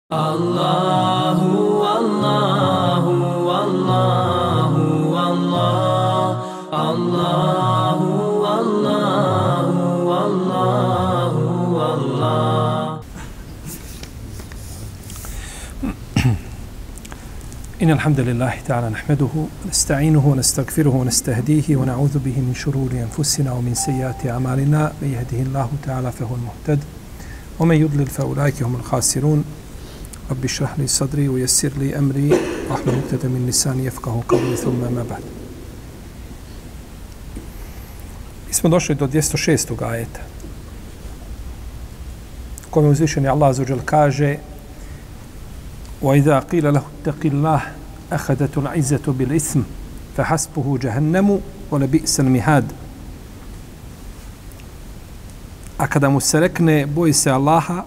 Allahu, Allahu, Allahu, Allah, Allahu, Allahu, Allahu, Allah. إن الحمد لله تعالى نحمده ونستعينه ونستغفره ونستهديه ونعوذ به من شرور أنفسنا ومن سيئات أعمالنا من يهده الله تعالى فهو المهتد ومن يضلل فأولئك هم الخاسرون رب اشرح لي صدري ويسر لي أمري واحلل عقدة من لساني يفقهوا قولي ثم ما بعد. Mi smo došli do 206. ajeta. Kome uzvišeni Allah azza wa džal kaže: وَإِذَا قِيلَ لَهُ اتَّقِ اللَّهَ أَخَذَتُ الْعِزَّةُ بِالْإِثْمِ فَحَسْبُهُ جَهَنَّمُ وَلَبِئْسَ الْمِهَادُ. A kada mu se rekne boj se Allaha,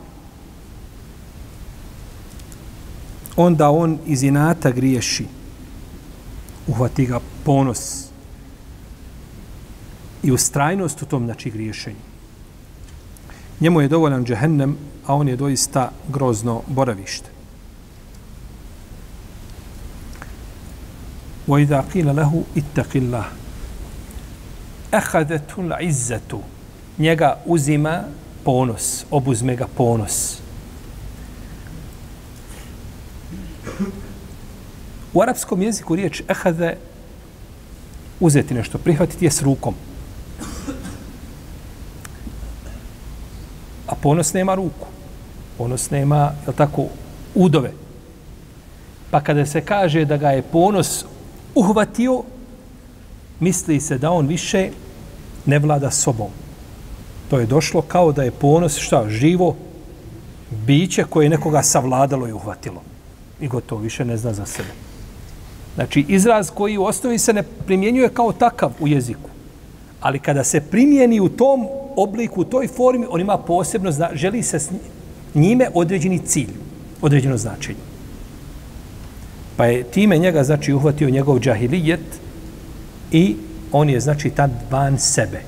onda on iz inata griješi. Uhvati ga ponos i ustrajnost u tom, znači, griješenju. Njemu je dovoljan džehennem, a on je doista grozno boravište. وَإِذَا قِيلَ لَهُ اتَّقِ اللَّهَ أَخَذَتُ الْعِزَّةُ. Njega uzima ponos, obuzme ga ponos. U arapskom jeziku riječ ehade, uzeti nešto, prihvatiti je s rukom. A ponos nema ruku. Ponos nema, je tako, udove. Pa kada se kaže da ga je ponos uhvatio, misli se da on više ne vlada sobom. To je došlo kao da je ponos, šta, živo biće koje je nekoga savladalo i uhvatilo. I gotovo, više ne zna za sebe. Znači, izraz koji u osnovi se ne primjenjuje kao takav u jeziku. Ali kada se primijeni u tom obliku, u toj formi, on ima posebno, želi se s njime određeni cilj, određeno značenje. Pa je time njega, znači, uhvatio njegov džahilijet i on je, znači, tad van sebe.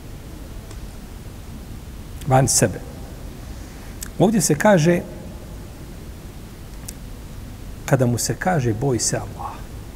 Van sebe. Ovdje se kaže, kada mu se kaže boj se Allah,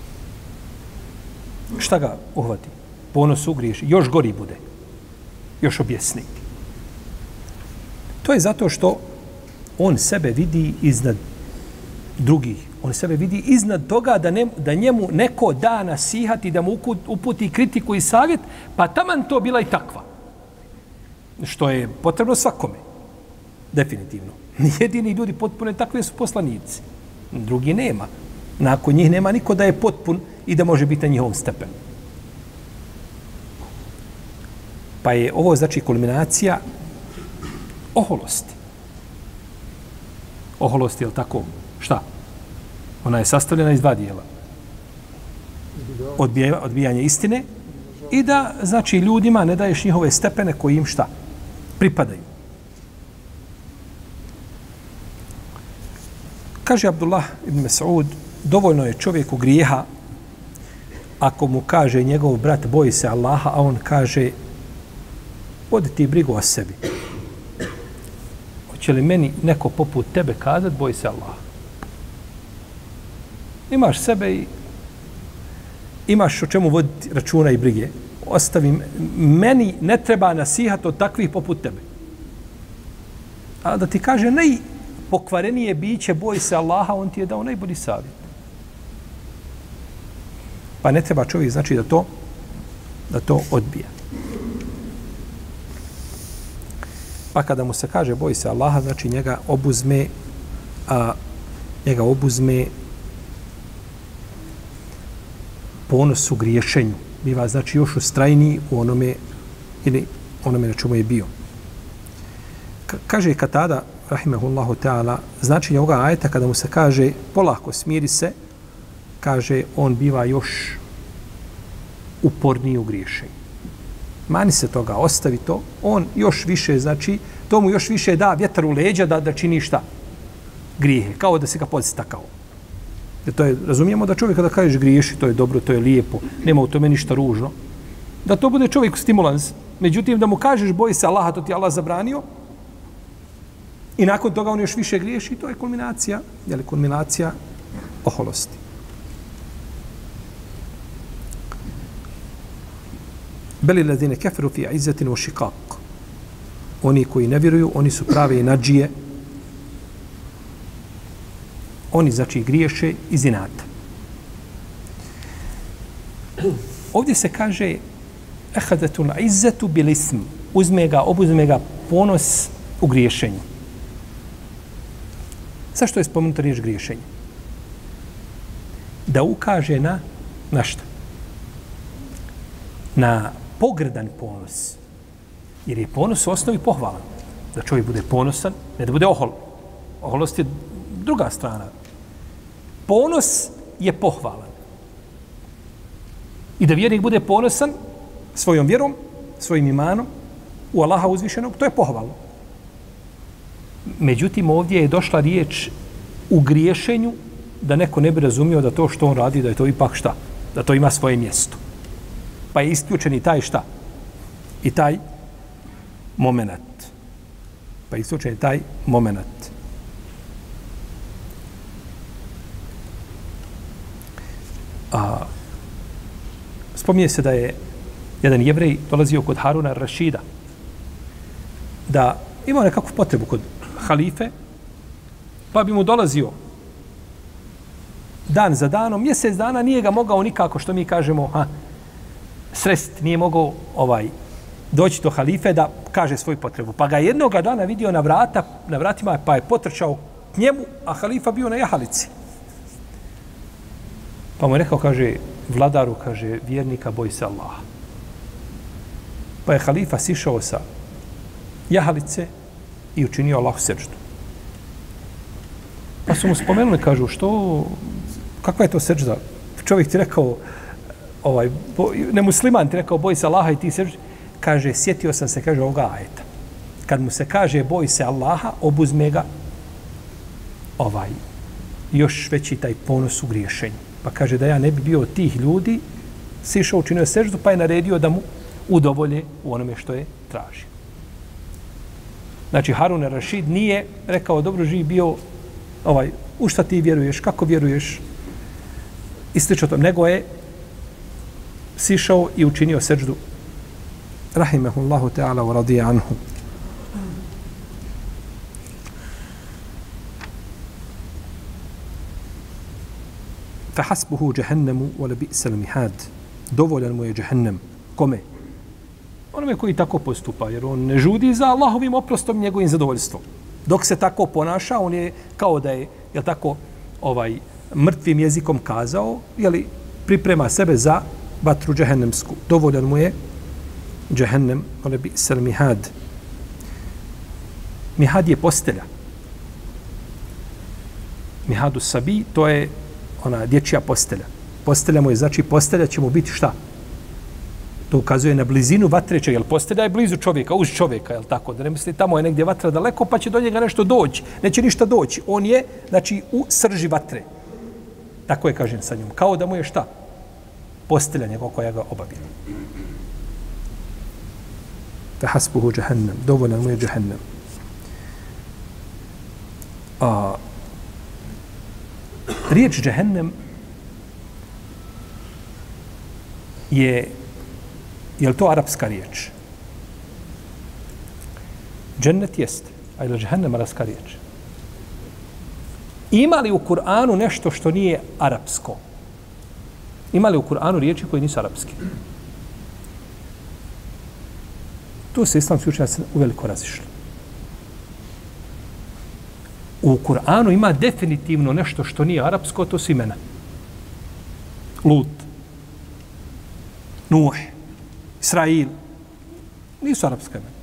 šta ga uhvati? Ponos ugriješi, još gori bude. Još objasni. To je zato što on sebe vidi iznad drugih. On sebe vidi iznad toga da njemu neko da nasihat i da mu uputi kritiku i savjet, pa taman to bila i takva. Što je potrebno svakome. Definitivno. Jedini ljudi potpuno takvi su poslanici. Drugi nema. Nakon njih nema niko da je potpun i da može biti na njihovom stepenu. Pa je ovo, znači, kulminacija oholosti. Oholosti, je li tako? Šta? Ona je sastavljena iz dva dijela. Odbijanje istine i da, znači, ljudima ne daješ njihove stepene koji im šta? Pripadaju. Kaže Abdullah ibn Mas'ud, dovoljno je čovjeku grijeha ako mu kaže njegov brat boji se Allaha, a on kaže vodi ti brigu o sebi. Hoće li meni neko poput tebe kazat boji se Allaha? Imaš sebe i imaš o čemu voditi računa i brige. Ostavi, meni ne treba nasihat od takvih poput tebe. A da ti kaže najpokvarenije biće boj se Allaha, on ti je dao najbolji savjet. Pa ne treba čovjek, znači, da to odbija. Pa kada mu se kaže boj se Allaha, znači njega obuzme ponos u griješenju. Biva, znači, još ustrajniji u onome na čemu je bio. Kaže Katada, rahimehullahu ta'ala, značenje ovoga ajeta kada mu se kaže polako smiri se, kaže on biva još uporniji u griješenju. Mani se toga, ostavi to, on još više, znači, to mu još više da vjetar u leđa da čini šta? Grijehe, kao da se ga podstakao. Jer to je, razumijemo da čovjek kada kažeš griješi, to je dobro, to je lijepo, nema u tome ništa ružno. Da to bude čovjeku stimulans. Međutim, da mu kažeš boji se Allaha, to ti Allah zabranio, I nakon toga on još više griješi, to je kulminacija, je li kulminacija oholosti. Beli ladine keferu fi izzetin u šikak. Oni koji ne vjeruju, oni su prave nadžije. Oni, znači, griješe iz inata. Ovdje se kaže ehadetul izzetu bil ism. Obuzme ga ponos u griješenju. Zašto je spomenuta riječ griješenje? Da ukaže na šta? Na pogrdan ponos. Jer je ponos u osnovi pohvalan. Da čovjek bude ponosan, ne da bude ohol. Oholost je druga strana. Ponos je pohvalan. I da vjernik bude ponosan svojom vjerom, svojim imanom, u Allaha uzvišenog, to je pohvalno. Međutim, ovdje je došla riječ u griješenju da neko ne bi razumio da to što on radi, da je to ipak šta? Da to ima svoje mjesto. Pa je isključen i taj šta? I taj moment. Pa je isključen i taj moment. Spominje se da je jedan jevrej dolazio kod Haruna Rašida da imao nekakvu potrebu kod halife, pa bi mu dolazio dan za danom, mjesec dana nije ga mogao nikako, što mi kažemo, sresti, nije mogao doći do halife da kaže svoju potrebu. Pa ga jednoga dana vidio na vratima, pa je potrčao k njemu, a halifa bio na jahalici. Pa mu je rekao, kaže, vladaru, kaže, vjernika, boj se Allaha. Pa je halifa sišao sa jahalice i učinio Allahu seždu. Pa su mu spomenuli, kažu, kakva je to sežda? Čovjek ti rekao, nemusliman ti rekao, boj se Allaha i ti seždu. Kaže, sjetio sam se, kaže, ovoga ajeta. Kad mu se kaže, boj se Allaha, obuzme ga još veći taj ponos u griješenju. Pa kaže da ja ne bi bio od tih ljudi, sišao, učinio seždu, pa je naredio da mu udovolje u onome što je tražio. Znači, Harun Rašid nije rekao, dobro živi bio, u šta ti vjeruješ, kako vjeruješ, i slično to, nego je sišao i učinio seždu. Rahimehullahu ta'ala wa radija anhu. فحسبه جهنم ولبئس المهاد. Dovoljan mu je džehennem. Kome? Onome koji tako postupa, jer on ne žudi za Allahovim oprostom, njegovim zadovoljstvom. Dok se tako ponaša, on je kao da je, jel tako, mrtvim jezikom kazao, jeli, priprema sebe za vatru džehennemsku. Dovoljan mu je džehennem, ولبئس المهاد. Mihad je postelja. Mihadu sabi, to je ona dječja postelja. Postelja mu je, znači postelja će mu biti šta? To ukazuje na blizinu vatreća, jer postelja je blizu čovjeka, uz čovjeka, jel tako? Da ne misli, tamo je negdje vatra daleko, pa će do njega nešto doći. Neće ništa doći. On je, znači, u srži vatre. Tako je, kažem sa njom. Kao da mu je šta? Postelja njegov koja ga obavija. Fahasbuhu džehennem. Dovoljan mu je džehennem. Riječ džehennem je li to arapska riječ? Džennet jeste, a je li džehennem arapska riječ? Ima li u Kur'anu nešto što nije arapsko? Ima li u Kur'anu riječi koje nisu arapske? Tu se islamski učenjaci uveliko razišli. U Kur'anu ima definitivno nešto što nije arapsko, to su imena. Lut, Nuh, Israil. Nisu arapska imena.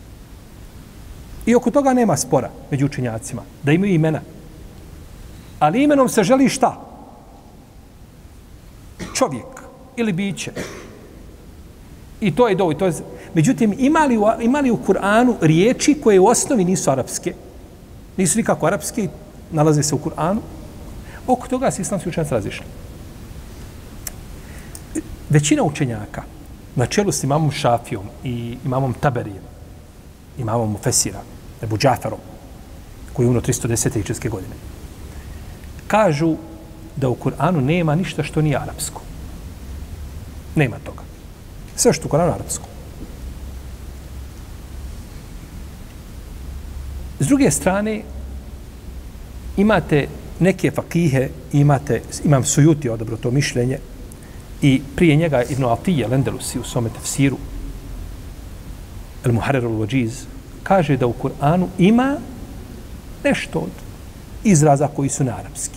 I oko toga nema spora među učenjacima, da imaju imena. Ali imenom se želi šta? Čovjek ili biće. I to je do. Međutim, ima li u Kur'anu riječi koje u osnovi nisu arapske? Nisu nikako arapske, nalaze se u Kur'anu. Oko toga se islamski učenjaci razišli. Većina učenjaka, na čelu s imamom Šafijom i imamom Taberijem, imamom Mufesira, Ebu Džaferom, koji je umro 310. hidžretske godine. Kažu da u Kur'anu nema ništa što nije arapsko. Nema toga. Sve što u Kur'anu je arapsko. S druge strane, imate neke fakihe, imam Sujuti odabro to mišljenje i prije njega Ibn Atije, Lendelusi u svome tefsiru, El Muharrer al-Wajiz, kaže da u Kur'anu ima nešto od izraza koji su na arapski.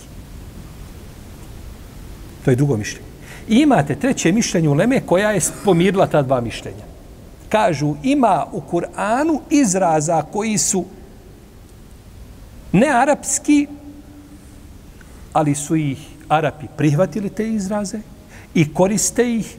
To je drugo mišljenje. I imate treće mišljenje uleme koja je pomirila ta dva mišljenja. Kažu, ima u Kur'anu izraza koji su ne arapski, ali su ih Arapi prihvatili te izraze i koriste ih.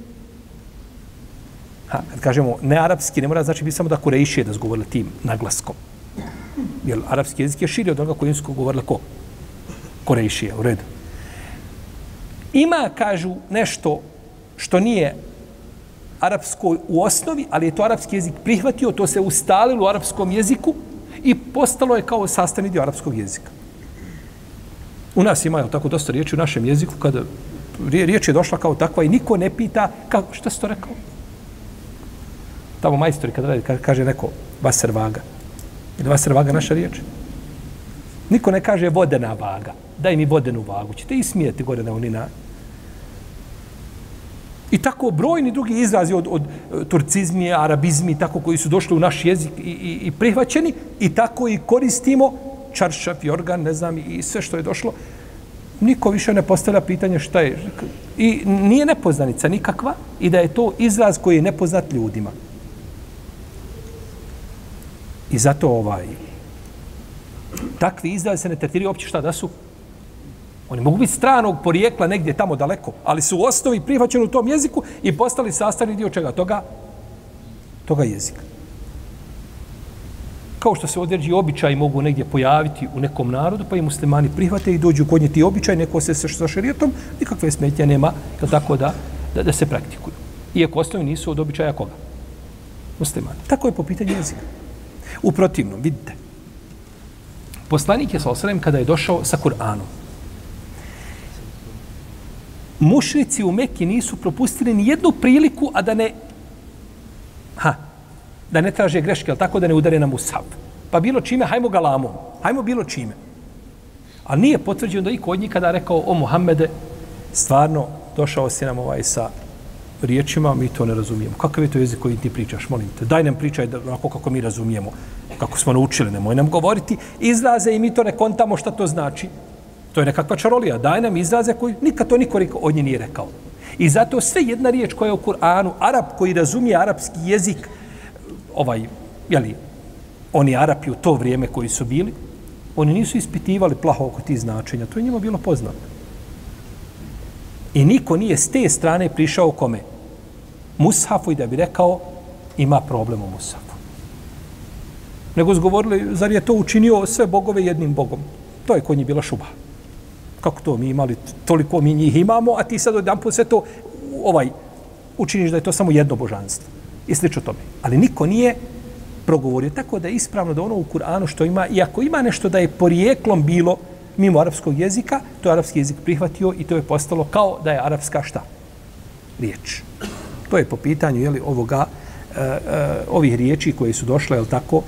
Kad kažemo ne arapski, ne mora znači bi samo da Kurejšije da zgovorili tim naglaskom. Jer arapski jezik je širi od onoga koji su govorili ko? Kurejšije, u redu. Ima, kažu, nešto što nije arapsko u osnovi, ali je to arapski jezik prihvatio, to se ustalilo u arapskom jeziku i postalo je kao sastavni dio arapskog jezika. U nas ima tako dosta riječi u našem jeziku, kada riječ je došla kao takva i niko ne pita kako, šta si to rekao? Tamo majstori kada radi, kaže neko vaser vaga. Ili vaser vaga naša riječ? Niko ne kaže vodena vaga. Daj mi vodenu vagu. Ćete i smijeti gore na unina. I tako brojni drugi izrazi od turcizmi, arabizmi, tako koji su došli u naš jezik i prihvaćeni, i tako i koristimo čaršaf, jorgan, ne znam, i sve što je došlo. Niko više ne postavlja pitanje šta je. I nije nepoznanica nikakva i da je to izraz koji je nepoznat ljudima. I zato takvi izrazi se ne tretiraju uopće šta da su. Oni mogu biti stranog porijekla negdje tamo daleko, ali su u osnovi prihvaćeni u tom jeziku i postali sastavni dio čega? Toga jezika. Kao što se određeni običaji mogu negdje pojaviti u nekom narodu, pa i muslimani prihvate i dođu kod nje ti običaj, neko se sa šerijetom, nikakve smetnje nema, tako da se praktikuju. Iako osnovi nisu od običaja koga? Muslimani. Tako je po pitanju jezika. U protivnom, vidite, poslanik je s.a.v. kada je došao sa Kur'anom, mušrici u Mekki nisu propustili ni jednu priliku, a da ne traže greške, ali tako da ne udare na mushaf. Pa bilo čime, hajmo galamom, hajmo bilo čime. A nije potvrđeno da i kod njih kada rekao, o Muhammede, stvarno došao si nam sa riječima, mi to ne razumijemo. Kakav je to jezik koji ti pričaš, molim te? Daj nam pričaj onako kako mi razumijemo, kako smo naučili, nemoj nam govoriti izraze i mi to ne kontamo šta to znači. To je nekakva čarolija. Daj nam izraze koji nikad to niko od nje nije rekao. I zato sve jedna riječ koja je u Kur'anu, Arab koji razumije arapski jezik, oni Arapi u to vrijeme koji su bili, oni nisu ispitivali plaho oko tih značenja. To je njima bilo poznato. I niko nije s te strane prišao kome? Mushafu i da bi rekao ima problem u Mushafu. Nego zgovorili, zar je to učinio sve bogove jednim bogom? To je kod njih bila šubha. Kako to mi imali, toliko mi njih imamo, a ti sad odjedanput sve to učiniš da je to samo jedno božanstvo. I slično tome. Ali niko nije progovorio. Tako da je ispravno da ono u Kur'anu što ima, i ako ima nešto da je porijeklom bilo mimo arapskog jezika, to je arapski jezik prihvatio i to je postalo kao da je arapska šta? Riječ. To je po pitanju ovih riječi koje su došle, tako,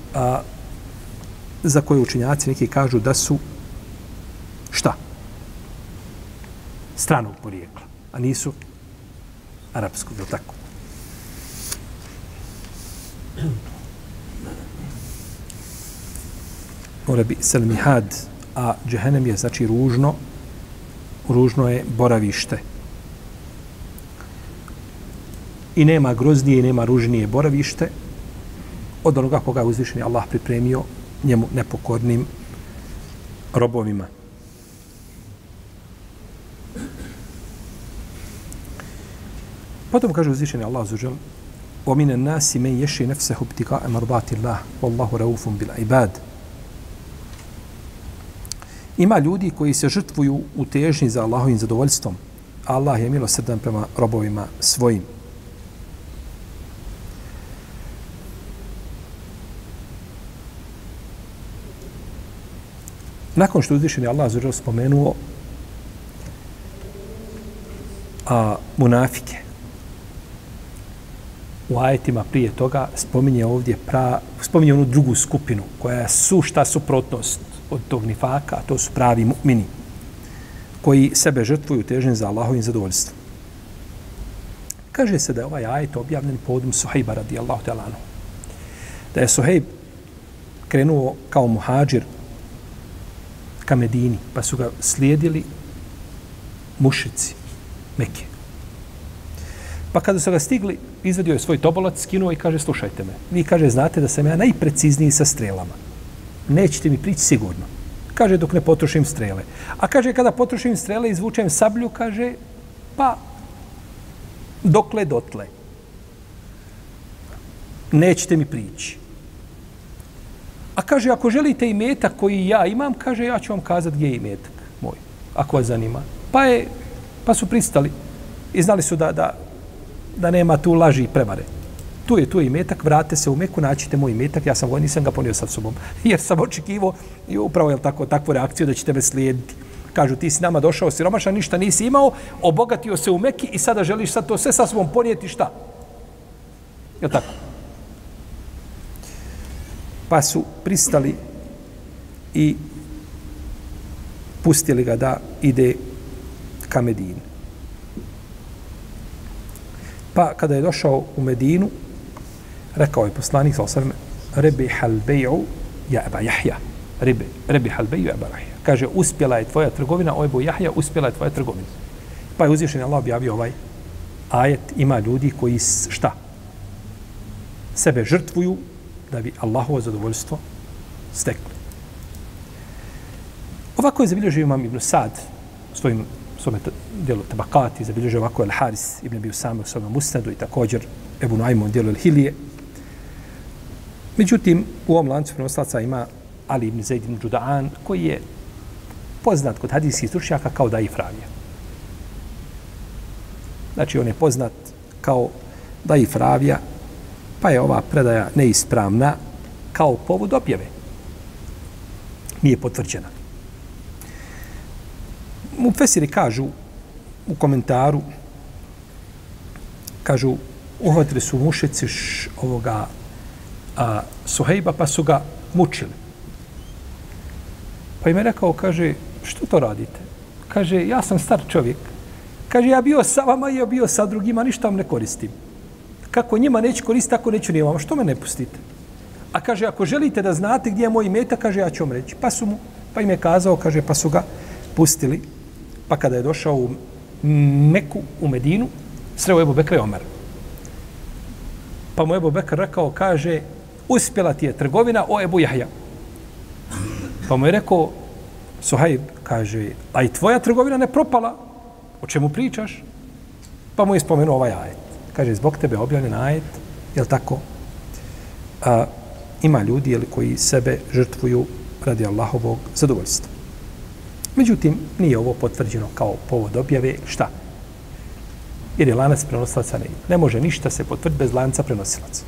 za koje učenjaci neki kažu da su šta? Stranog porijekla, a nisu arapskog, je li tako? Mora bi selmihad, a džehennem je, znači, ružno je boravište. I nema groznije i nema ružnije boravište od onoga koga je uzvišeni Allah pripremio njemu nepokornim robovima. Potom kaže uzvišeni Allah zuđel: وَمِنَ النَّاسِ مَنْ يَشْرِ نَفْسَهُ ابْتِغَاءَ مَرْضَاتِ اللَّهِ وَاللَّهُ رَءُوفٌ بِالْعِبَادِ. Ima ljudi koji se žrtvuju u težnji za Allahovim zadovoljstvom, a Allah je milosrdan prema robovima svojim. Nakon što uzvišeni Allah azza wa dželle spomenuo munafike, u ajetima prije toga spominje ovdje spominje onu drugu skupinu koja je sušta suprotnost od tog nifaka, a to su pravi mu'mini koji sebe žrtvuju težnje za Allahovim zadovoljstvom. Kaže se da je ovaj ajet objavljen povodom Suhejba radijallahu ta'ala anhu. Da je Suhejb krenuo kao muhađir ka Medini, pa su ga slijedili mušici Mekke. Pa kada su ga stigli, izvadio je svoj tobolac, skinuo i kaže, slušajte me, vi, kaže, znate da sam ja najprecizniji sa strelama. Nećete mi prići sigurno. Kaže, dok ne potrošim strele. A kaže, kada potrošim strele, izvučem sablju, kaže, pa dokle dotle. Nećete mi prići. A kaže, ako želite imetak koji ja imam, kaže, ja ću vam kazati gdje je imetak moj, ako vas zanima. Pa su pristali i znali su da nema tu laži i prevare. Tu je imetak, vrate se u Meku, naćite moj imetak, ja sam nisam ga ponio sa sobom, jer sam očekivao i upravo je takvu reakciju da će tebe slijediti. Kažu, ti si nama došao siromašan, ništa nisi imao, obogatio se u Meki i sada želiš sad to sve sa sobom ponijeti, šta? Je tako? Pa su pristali i pustili ga da ide ka Medini. Pa kada je došao u Medinu, rekao je poslanik sallallahu alejhi ve sellem: "Rabihal bay'u ya Aba Yahya." Rabihal bay'u ya Aba Yahya. Kaže, uspjela je tvoja trgovina, o Ebu Jahja, uspjela je tvoja trgovina. Pa je uzvišeni Allah objavio ovaj ajet, ima ljudi koji šta? Sebe žrtvuju da bi Allahovo zadovoljstvo stekli. Ovako je zabilježio imam Ibn Sad u svome dijelu Tabakati, zabilježio ovako Al-Haris ibn Abi Usame u svome Musnadu i također Ebu Nuajmu u dijelu Al-Hilije. Međutim, u ovom lancu prenoslaca ima Ali ibn Zaid ibn Đuda'an, koji je poznat kod hadijskih stručnjaka kao Daif ravija. Znači, on je poznat kao Daif ravija, pa je ova predaja neispravna kao povod objave. Nije potvrđena. Mufesiri kažu u komentaru, kažu, uhvatili su mušici ovoga Suhejba, pa su ga mučili. Pa im je rekao, kaže, što to radite? Kaže, ja sam star čovjek. Kaže, ja bio sa vama i ja bio sa drugima, ništa vam ne koristim. Kako njima neću koristiti, tako neću ni vama. Što me ne pustite? A kaže, ako želite da znate gdje je moj imetak, kaže, ja ću vam reći. Pa im je kazao, kaže, pa su ga pustili. Pa kada je došao u Meku, u Medinu, sreo Ebu Bekra i Omer. Pa mu Ebu Bekr rekao, kaže, uspjela ti je trgovina, o Ebu Jahja. Pa mu je rekao, Suhejb, kaže, a i tvoja trgovina ne propala, o čemu pričaš? Pa mu je spomenuo ovaj ajet. Kaže, zbog tebe objavljen ajet, jel tako? Ima ljudi koji sebe žrtvuju radi Allahovog zadovoljstva. Međutim, nije ovo potvrđeno kao povod objave. Šta? Jer je lanac prenosilaca ne može ništa se potvrditi bez lanca prenosilaca.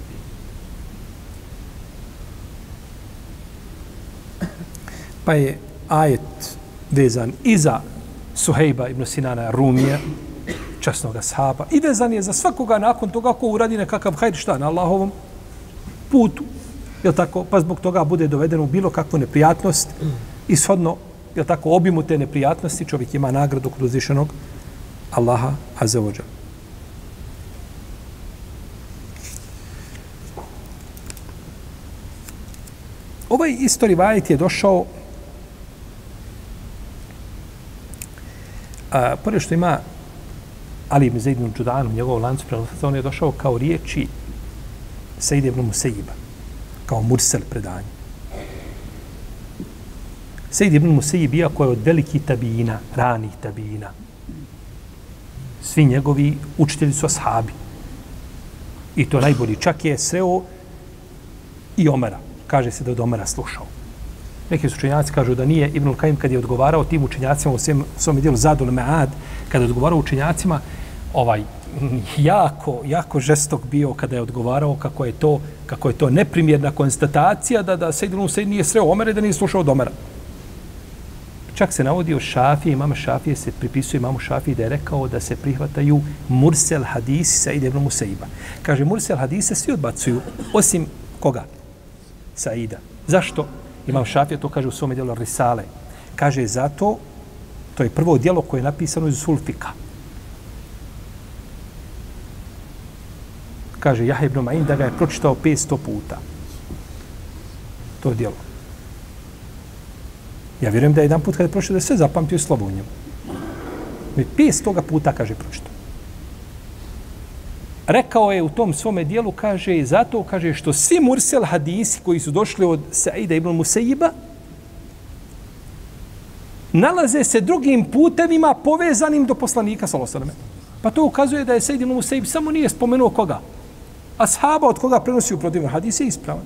Pa je ajet vezan i za Suhejba ibn Sinana Rumija, časnog ashaba, i vezan je za svakoga nakon toga ko uradi nekakav hajr, šta, na Allahovom putu, jel tako, pa zbog toga bude dovedeno u bilo kakvu neprijatnost i shodno, jel tako, obimu te neprijatnosti, čovjek ima nagradu kod uzvišenog Allaha azza wa džal. Ovaj isto rivajet je došao pored što ima Ali ibn Zaid ibn Đuda'an u njegovom lancu prenosilaca, on je došao kao riječi Sejde ibn Musejiba, kao mursel predanje. Sejde ibn Musejib, iako je od velikih tabijina, ranih tabijina, svi njegovi učitelji su ashabi. I to najbolji. Čak je sreo i Omera. Kaže se da od Omera slušao. Neki učenjaci kažu da nije Ibnul Kajim kad je odgovarao tim učenjacima u svom dijelu Zadul Me'ad, kada je odgovarao učenjacima, jako žestok bio kada je odgovarao kako je to neprimjerna konstatacija da Sejdinu Sejd nije sreo Omera i da nije slušao od Omera. Čak se navodi o Šafije, imama Šafije se pripisuje imamu Šafiji da je rekao da se prihvataju mursel hadisi Saida ibn Musaiba. Kaže, mursel hadise svi odbacuju, osim koga? Saida. Zašto? Imam Šafija to kaže u svome dijelu Risale. Kaže, zato, to je prvo dijelo koje je napisano iz Sulfika. Kaže, Jahja ibn Ma'in da ga je pročitao 500 puta. To je dijelo. Ja vjerujem da je jedan put kada je pročitao da je sve zapamtio slovo u njemu. 500 puta, kaže, pročitao. Rekao je u tom svome dijelu, kaže, zato, kaže, što svi mursel hadisi koji su došli od Saida ibn Musaiba nalaze se drugim putevima povezanim do poslanika, sallallahu alejhi ve sellem. Pa to ukazuje da je Said ibn Musaib samo nije spomenuo koga. Ashaba od koga prenosi u protivnom hadise ispravan.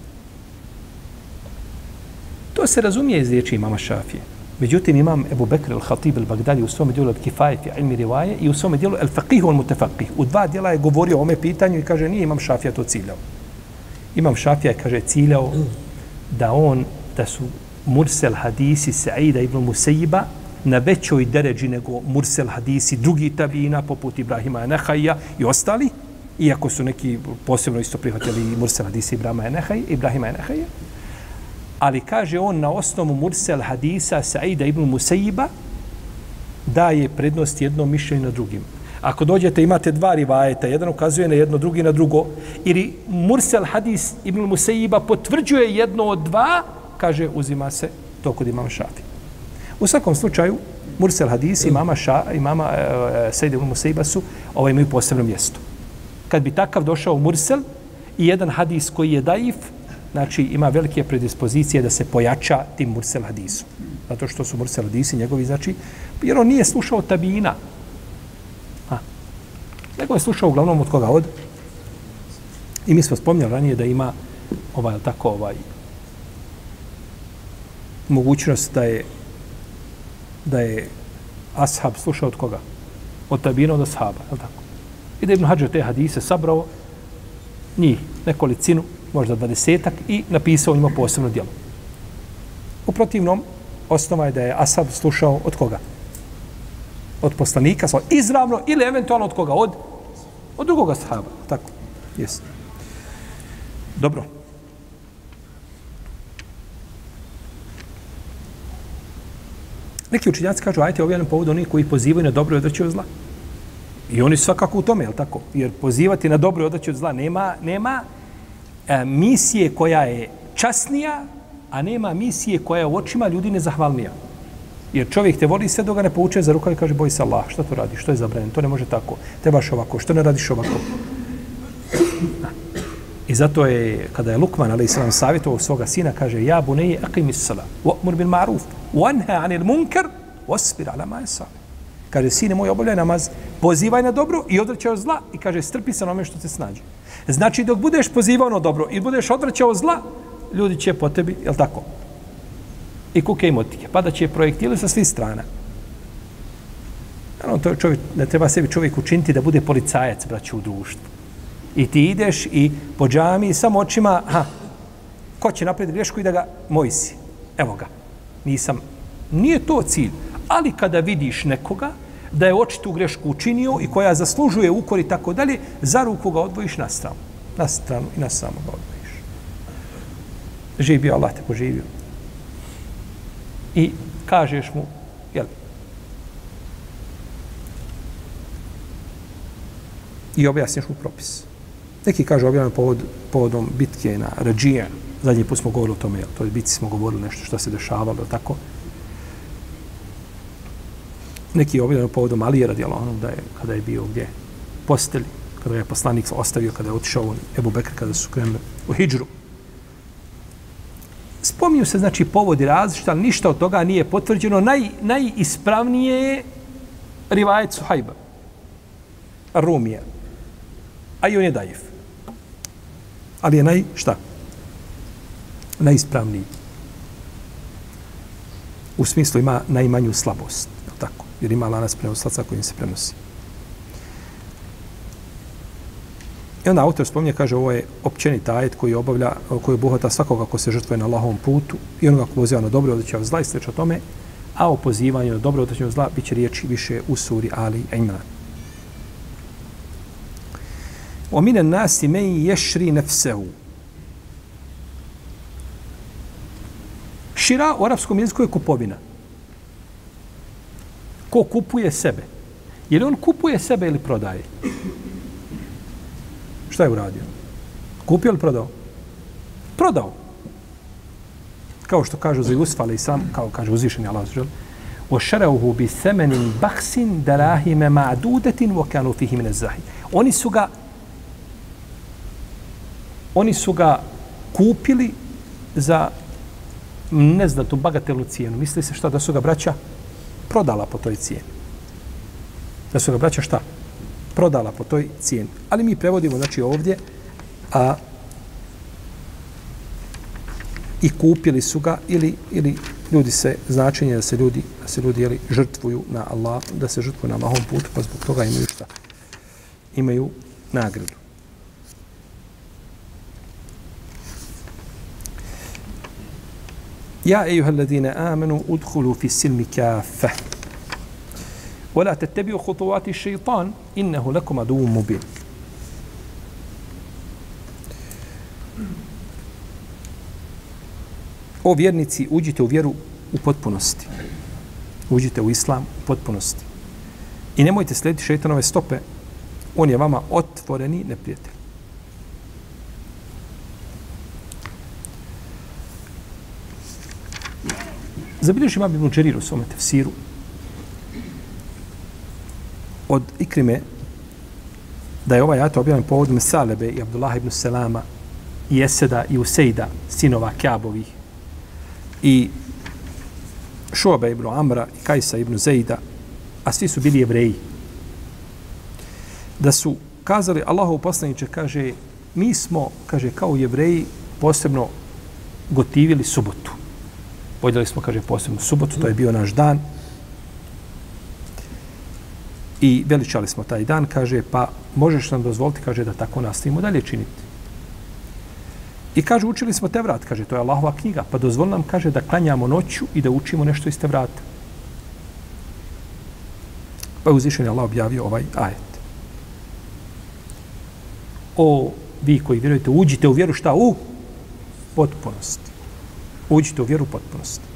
To se razumije iz riječi imama Šafije. Međutim, imam Ebu Bekr al-Khatib al-Bagdadi u svome dijelu al-Kifaje fi ilmi rivaje i u svome dijelu al-Faqih wal-Mutafaqih. U dva dijela je govorio o ome pitanju i kaže, nije imam Šafija to ciljao. Imam Šafija je, kaže, ciljao da su mursel hadisi Saida ibn Musaiba na većoj deređi nego mursel hadisi drugi tabina poput Ibrahima Nehaija i ostali, iako su neki posebno isto prihvatili mursel hadisi Ibrahima Nehaija. Ali kaže on na osnovu mursel hadisa Saida ibn Musaiba daje prednost jednom mišljenju na drugim. Ako dođete, imate dva rivajeta, jedan ukazuje na jedno, drugi na drugo, ili mursel hadis ibn Musaiba potvrđuje jedno od dva, kaže, uzima se to kod imama Šafi. U svakom slučaju, mursel hadisi imama Saida ibn Musaiba su imaju posebno mjesto. Kad bi takav došao mursel i jedan hadis koji je daif, znači ima velike predispozicije da se pojača tim mursel hadisu. Zato što su mursel hadisi njegovi, znači, jer on nije slušao tabina. Nego je slušao uglavnom od koga? I mi smo spomnjali ranije da ima mogućnost da je ashab slušao od koga? Od tabina od ashaba, je li tako? I da Ibn Hadžar te hadise sabrao njih nekolicinu, možda 20-ak i napisao njima posebno djelo. U protivnom, osnova je da je ashab slušao od koga? Od poslanika, izravno ili eventualno od koga? Od drugog ashaba. Tako, jest. Dobro. Neki učinjaci kažu, ajte objavljeno povod onih koji pozivaju na dobro i odvraćaju od zla. I oni su svakako u tome, je li tako? Jer pozivati na dobro i odvraćaju od zla nema misije koja je časnija, a nema misije koja je u očima ljudi nezahvalnija. Jer čovjek te voli sve dok ga ne pouče za rukav i kaže, boj se Allah, što to radiš, što je zabranjeno, to ne može tako, trebaš ovako, što ne radiš ovako. I zato je, kada je Lukman, a.s. savjetovao svoga sina, kaže, ja buneje aqimis sala, wa'mur bil ma'ruf, wanha anil munkar, wasbir ala ma yasab. Kaže, sine moj, obavljaj namaz, pozivaj na dobro i odvraćaj od zla i kaže, strpi se na ome što te snađe. Znači, dok budeš pozivao na dobro i budeš odvraćao zla, ljudi će po tebi, je li tako? I kuke i motike. Pa da će projektili sa svih strana. Naravno, to je čovjek, da treba sebi čovjek učiniti da bude policajac, braću, u društvu. I ti ideš i po džami samo očima, ko će napraviti grešku i da ga moj si. Evo ga. Nije to cilj. Ali kada vidiš nekoga da je očitu grešku učinio i koja zaslužuje ukor i tako dalje, za ruku ga odvojiš na stranu. Na stranu i na samo ga odvojiš. Živio, Allah te poživio. I kažeš mu, jel? I objasniš mu propis. Neki kaže objavljeno povodom bitke na Rađija. Zadnji put smo govorili o tome, jel? To je bitci smo govorili nešto što se dešavalo, tako? Neki objavljeno povodom Alije radijallahu anhu da je, kada je bio gdje? Postelji, kada je poslanik ostavio, kada je otišao Ebu Bekr, kada su krenuli u hidžru. Spominju se, znači, povodi različita, ali ništa od toga nije potvrđeno. Najispravnije je rivajet Suhajba, Rumija. A i on je daif. Ali je najispravniji. U smislu ima najmanju slabost. Tako, jer ima lanac prenosilaca kojim se prenosi. I onda autor spominje, kaže, ovo je općenit ajet koji obuhvata svakoga ko se žrtvuje na Allahovom putu i onoga ko poziva na dobro, odličava zla i slično tome, a o pozivanju na dobro, otačnju zla, bit će riječi više u suri Ali Imran. وَمِنَ النَّاسِ مَنْ يَشْرِي نَفْسَهُ. Šira u arapskom jeziku je kupovina. Ko kupuje sebe? Je li on kupuje sebe ili prodaje? Šta je uradio? Kupio ili prodao? Prodao. Kao što kažu za Jusuf, ali sam, kao kaže uzvišeni Allah, وَشَرَوْهُ بِثَمَنٍ بَخْسٍ دَرَاهِمَ مَعْدُودَةٍ وَكَانُوا فِيهِ مِنَ الزَّاهِدِ. Oni su ga kupili za neznatnu bagatelnu cijenu. Misli se šta? Da su ga braća prodala po toj cijeni. Da su ga braća šta? Prodala po toj cijeni. Ali mi prevodimo, znači ovdje, i kupili su ga ili ljudi se, značenje da se ljudi jeli, žrtvuju na Allah, da se žrtvuju na Allahom putu, pa zbog toga imaju šta? Imaju nagradu. Ja, ejuhalladine amenu, udhulu fi silmi kafe. Wala tetebiju hutuvati šeitan, innehu lakum aduum mubin. O vjernici, uđite u vjeru u potpunosti. Uđite u islam u potpunosti. I nemojte slijediti šeitanove stope. On je vama otvoreni neprijatelj. Zabilježi imam Ibn Đerir u svome tefsiru od Ikrime da je ovaj ajet objavljen povodom Salebe i Abdullah ibn Selama i Eseda i Usejda, sinova Kjabovih, i Šuabe ibn Amra i Kajsa ibn Zejda, a svi su bili Jevreji. Da su kazali, Allahov poslaniče, kaže, mi smo, kaže, kao Jevreji posebno gotivili subotu. Podjeli smo, kaže, posebno subotu, to je bio naš dan. I veličali smo taj dan, kaže, pa možeš nam dozvoliti, kaže, da tako nastavimo dalje činiti. I kaže, učili smo Tevrat, kaže, to je Allahova knjiga, pa dozvoli nam, kaže, da klanjamo noću i da učimo nešto iz Tevrata. Pa je uzvišen Allah objavio ovaj ajet. O, vi koji vjerujete, uđite u vjeru šta? U potpunosti. Uđite u vjeru potpunosti.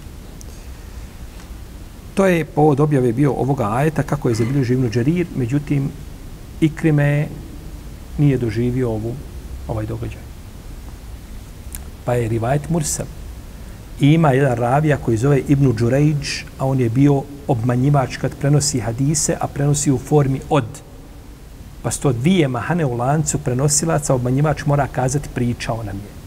To je povod objave bio ovoga ajeta, kako je zabilježio Ibn Đerir, međutim, Ikrime nije doživio ovaj događaj. Pa je rivajet Mursal. I ima jedan ravija koji zove Ibn Đurejđ, a on je bio obmanjivač kad prenosi hadise, a prenosi u formi od. Pa su to dvije mahane u lancu prenosilaca, obmanjivač mora kazati pričao nam je.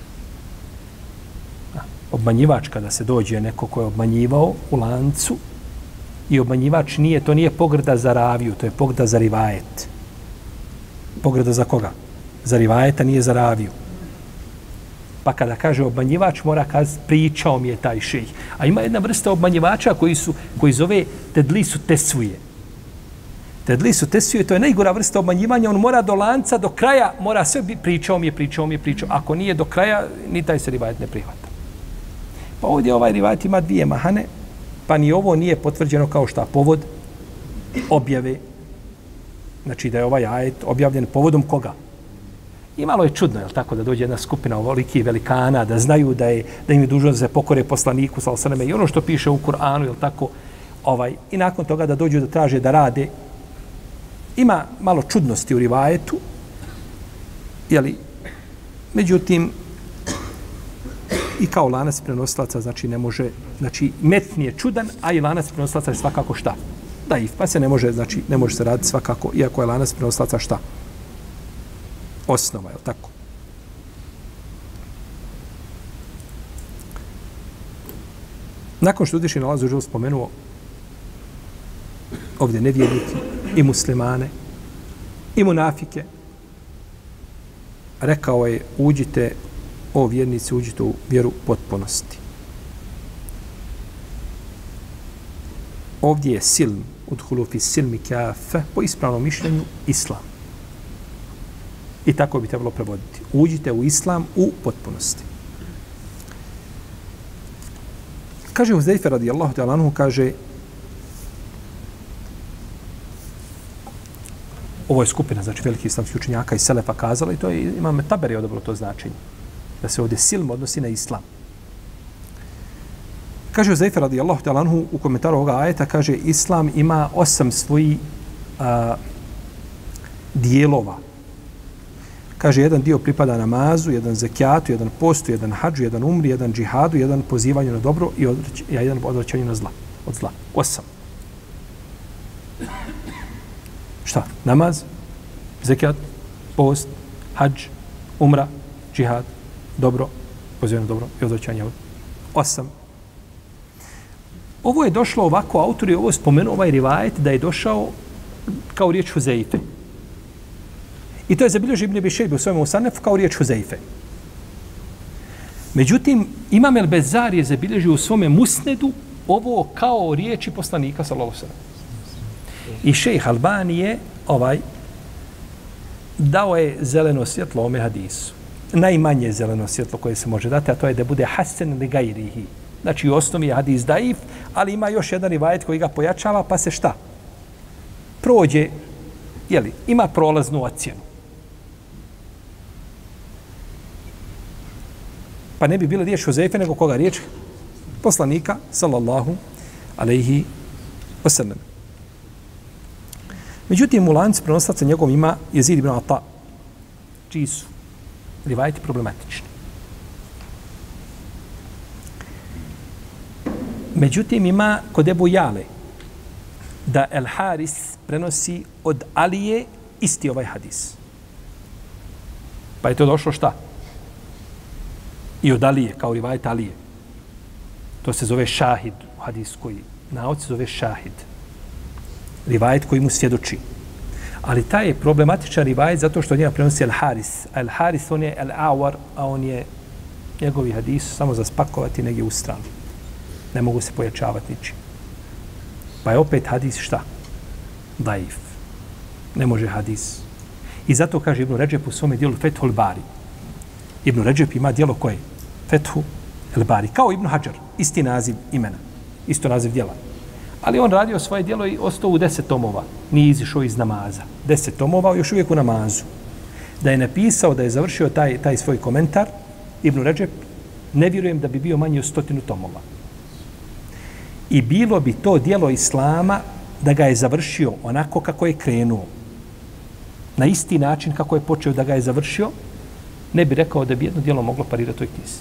Obmanjivač kada se dođe neko ko je obmanjivao u lancu i obmanjivač to nije pogrda za raviju, to je pogrda za rivajet. Pogrda za koga? Za rivajeta, nije za raviju. Pa kada kaže obmanjivač, mora kazati pričao mi je taj šejh. A ima jedna vrsta obmanjivača koji zove tedlisu tesvuje. Tedlisu tesvuje, to je najgora vrsta obmanjivanja, on mora do lanca, do kraja, mora sve pričao mi je. Ako nije do kraja, ni taj se rivajet ne prihvata. Pa ovdje ovaj rivajet ima dvije mahane, pa ni ovo nije potvrđeno kao šta povod objave. Znači da je ovaj ajet objavljen povodom koga? I malo je čudno, jel tako, da dođe jedna skupina ovoliki velikana, da znaju da im je dužno da se pokore poslaniku, sallallahu i ono što piše u Kur'anu, jel tako, i nakon toga da dođu da traže da rade. Ima malo čudnosti u rivajetu, jeli, međutim, i kao lanac prenosilaca, znači ne može, znači metni je čudan, a i lanac prenosilaca je svakako šta? Daif, pa se ne može, znači ne može se raditi svakako, iako je lanac prenosilaca šta? Osnova, je li tako? Nakon što uzvišeni Allah dželle spomenuo ovdje nevjernike i muslimane i munafike, rekao je, uđite, o vjernici, uđite u vjeru potpunosti. Ovdje je silm, udhulu fi silmi kafe, po ispravnom mišljenju, islam. I tako bi trebalo prevoditi. Uđite u islam u potpunosti. Kaže Huzeyfe radijallahu ta'ala anhu, kaže, ovo je skupina, znači veliki islamski učenjaka i selefa kazala i to je Imam Taberi odobro to značenje. Da se ovdje silm odnosi na islam. Kaže Huzeyfe radijallahu ta'ala anhu u komentaru ovoga ajeta, kaže, islam ima 8 svojih dijelova. Kaže, jedan dio pripada namazu, jedan zekijatu, jedan postu, jedan hadžu, jedan umri, jedan džihadu, jedan pozivanju na dobro i jedan odvraćanju na zla. Od zla. 8. Šta? Namaz, zekijat, post, hadž, umra, džihad, dobro, pozivanje na dobro i odvraćanje od 8. Ovo je došlo ovako, autor je ovo spomenuo, ovaj rivajet, da je došao kao riječ Huzeyfe. I to je zabilježio Ibn Abi Šejbe u svojom Musanefu kao riječ Huzeyfe. Međutim, Imam el-Bezar je zabilježio u svome Musnedu ovo kao riječi poslanika, sallallahu alejhi ve sellem. I šejh Albani je dao je zeleno svjetlo ome hadisu. Najmanje zeleno svjetlo koje se može dati, a to je da bude hasen li gajrihi. Znači, u osnovi je hadis daif, ali ima još jedan rivajet koji ga pojačava, pa se šta? Prođe, ima prolaznu ocjenu. Pa ne bi bila riječ Huzeyfe, nego koga riječ? Poslanika, sallallahu alejhi ve sellem. Međutim, u lancu prenoslaca njegov ima Jezid ibn Ata, čiji su rivajeti problematični. Međutim, ima kod Ebu Jale da El Haris prenosi od Alije isti ovaj hadis. Pa je to došlo šta? I od Alije, kao rivajet Alije. To se zove šahid u hadiskoj nauci, zove šahid. Rivajet koji mu svjedoči. Ali taj je problematičan rivajet zato što njega prenosi El Haris. El Haris, on je El Awar, a on je njegovi hadis samo za spakovati negdje u stranu. Ne mogu se pojačavati ničim. Pa je opet hadis šta? Daif. Ne može hadis. I zato kaže Ibn Redžep u svome dijelu Fethul Bari. Ibn Redžep ima dijelo koje? Fethul Bari. Kao Ibn Hadžar. Isti naziv imena. Isto naziv dijela. Ali on radio svoje dijelo i ostao u 10 tomova. Nije izišao iz namaza. 10 tomova, još uvijek u namazu. Da je napisao, da je završio taj svoj komentar, Ibn Redžep, ne vjerujem da bi bio manje od 100 tomova. I bilo bi to dijelo Islama da ga je završio onako kako je krenuo. Na isti način kako je počeo da ga je završio, ne bi rekao da bi jedno dijelo moglo parirati toj knjizi.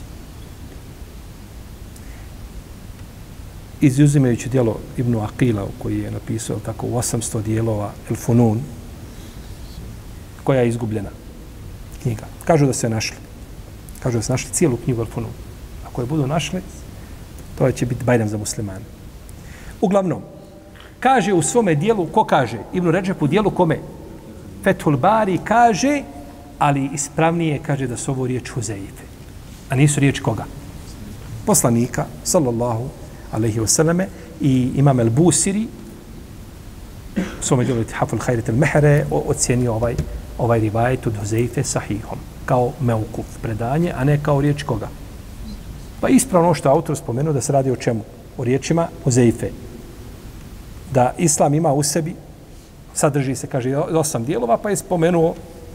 Izuzimajući dijelo Ibn Aqila, koji je napisao tako u 800 dijelova El Funun, koja je izgubljena knjiga. Kažu da se našli. Kažu da se našli cijelu knjigu El Funun. Ako je budu našli, to će biti bajram za muslimane. Uglavnom, kaže u svome dijelu, ko kaže? Ibn Redžep u dijelu kome? Fethul Bari kaže, ali ispravnije kaže da su ovo riječ Huzeyfe. A nisu riječ koga? Poslanika, sallallahu alejhi ve selleme, i Imam el-Busiri u svome dijelu Haful Khairat al-Mehre ocjenio ovaj rivajet od Huzeyfe sahihom, kao meukuf predanje, a ne kao riječ koga? Pa ispravno što autor spomenuo da se radi o čemu? O riječima Huzeyfe. Da islam ima u sebi, sadrži se, kaže, 8 dijelova, pa je spomenuo,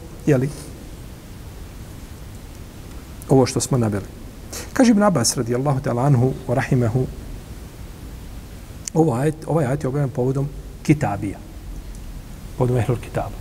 ovo što smo naveli. Kaže Ibn Abbas, radijallahu ta'ala anhu, wa rahimehu, ovaj ajet je objavljen povodom Kitabija. Povodom Ehlul Kitaba.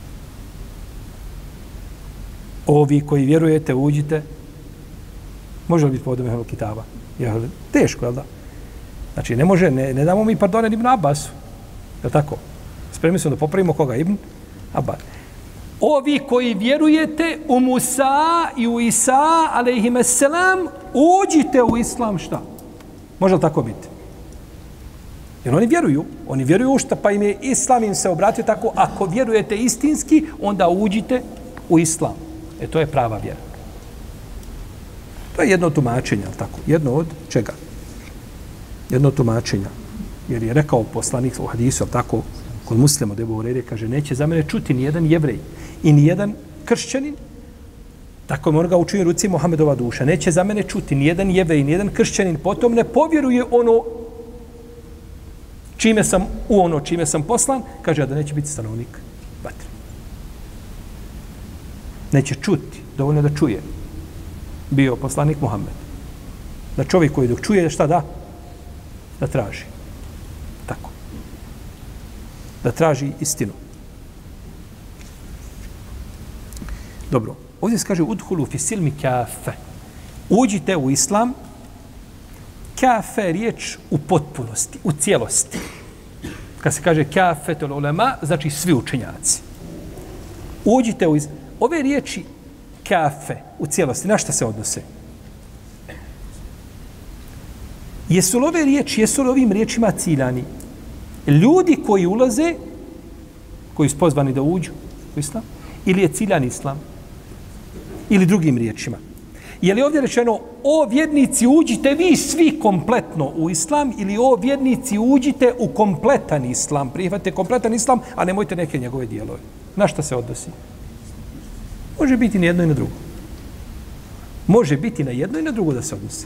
Ovi koji vjerujete, uđite. Može li biti povodom Ehlul Kitaba? Teško, jel da? Znači, ne može, ne damo mi pardone Ibn Abbasu. Je li tako? Spremni smo da popravimo koga? Ibn Abbas. Ovi koji vjerujete u Musa i u Isa, alejhimeselam, uđite u islam, šta? Može li tako biti? Jer oni vjeruju šta, pa im je islam im se obratio tako, ako vjerujete istinski, onda uđite u islam. To je prava vjera. To je jedno tumačenje, ali tako? Jedno od čega? Jedno tumačenja. Jer je rekao poslanik u hadisu, ali tako, kod Muslima, Ebu Hurajre, kaže, neće za mene čuti ni jedan jevrej i ni jedan kršćanin, Tako je ga učinio ruci Muhammedova duša. Neće za mene čuti nijedan jevrej, nijedan kršćanin, potom ne povjeruje čime sam poslan, kaže da neće biti stanovnik vatre. Neće čuti, dovoljno da čuje. Bio poslanik Muhammed. Da čovjek koji dok čuje, šta da? Da traži. Tako. Da traži istinu. Dobro. Ovdje se kaže udhulu fi silmi kafe. Uđite u islam. Kafe riječ u potpunosti, u cijelosti. Kad se kaže kafe tol ulema, znači svi učenjaci. Uđite u islam. Ove riječi kafe u cijelosti, na šta se odnose? Jesu li ove riječi, jesu li ovim riječima ciljani? Ljudi koji ulaze, koji su pozvani da uđu u islam, ili je ciljan islam? Ili drugim riječima. Je li ovdje rečeno, o vjernici uđite vi svi kompletno u islam, ili o vjernici uđite u kompletan islam, prihvatite kompletan islam, a nemojte neke njegove dijelove. Na šta se odnosi? Može biti na jedno i na drugo. Može biti na jedno i na drugo da se odnosi.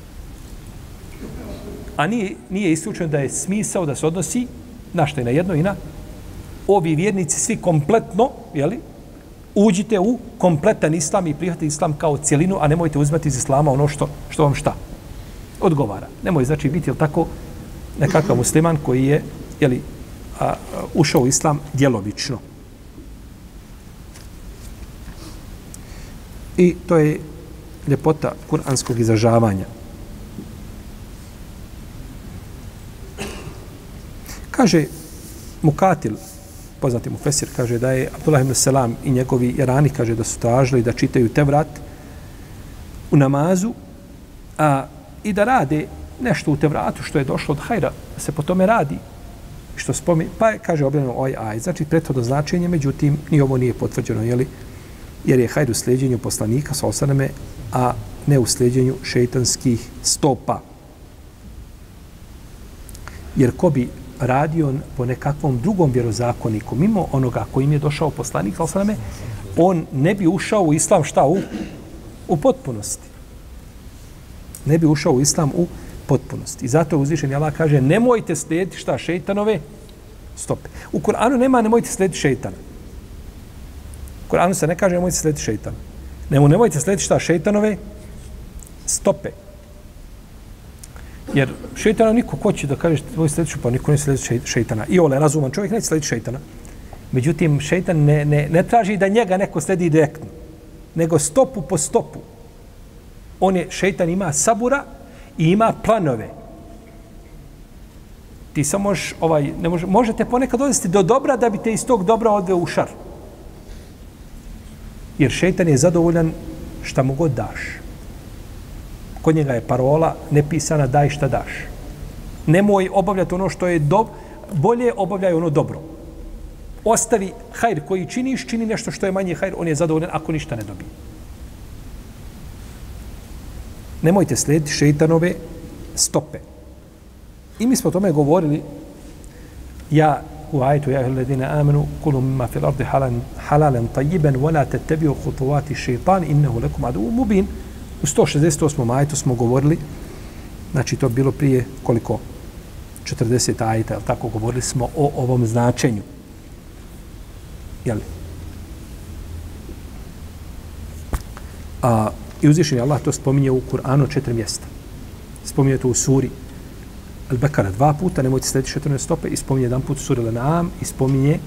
A nije isključeno da je smisao da se odnosi na što je na jedno i na ovi vjernici svi kompletno, jeli, uđite u kompletan islam i prihvatite islam kao cijelinu, a nemojte uzmati iz islama ono što vam šta odgovara. Nemoj znači biti, jel tako, nekakav musliman koji je, jeli, ušao u islam djelovično. I to je ljepota kuranskog izražavanja. Kaže Mukatil, poznati mufesir, kaže da je Abdullah ibn Selam i njegovi Irani, kaže da su tražili da čitaju Tevrat u namazu i da rade nešto u Tevratu što je došlo od hajra, da se po tome radi. Što pa je, kaže, objavljeno ovaj aj. Znači, prethodno značenje, međutim, ni ovo nije potvrđeno, jer je hajr u sljeđenju poslanika, sa osaname, a ne u sljeđenju šeitanskih stopa. Jer ko bi radio po nekakvom drugom vjerozakoniku, mimo onoga kojim je došao poslanik, on ne bi ušao u islam šta? U potpunosti. Ne bi ušao u islam u potpunosti. I zato uzvišeni Allah kaže, nemojte slijediti šta? Šeitanove stope. U Kur'anu nema nemojte slijediti šeitana. U Kur'anu se ne kaže nemojte slijediti šeitana. Nemojte slijediti šta? Šeitanove stope. Jer šeitana niko hoće da kaže tvoj sljedeću, pa niko ne slijedi šeitana. I ole, razuman čovjek neće slijediti šeitana. Međutim, šeitan ne traži da njega neko slijedi direktno, nego stopu po stopu. Šeitan ima sabura i ima planove. Ti samo možete ponekad odvesti do dobra da bi te iz tog dobra odveo u šar. Jer šeitan je zadovoljan šta mu god daš. Kod njega je parola nepisana daj šta daš. Nemoj obavljati ono što je bolje, obavljaj ono dobro. Ostavi hajr koji činiš, čini nešto što je manje hajr, on je zadovoljan ako ništa ne dobije. Nemojte slijediti šeitanove stope. I mi smo o tome govorili u ajetu ja alladine amanu kulu mimma fil ardi halalan tayyiban wa la tattabi'u khutuwati shaytan innahu lakum aduwwun mubin. U 168. ajetu smo govorili, znači to bilo prije koliko? 40 ajeta, jel tako, govorili smo o ovom značenju. Jel? I uzvišeni Allah to spominje u Kur'anu 4 mjesta. Spominje to u suri Al-Bekara 2 puta, nemojte slijediti šeitanove stope, i spominje jedan put u suri Al-An'am, i spominje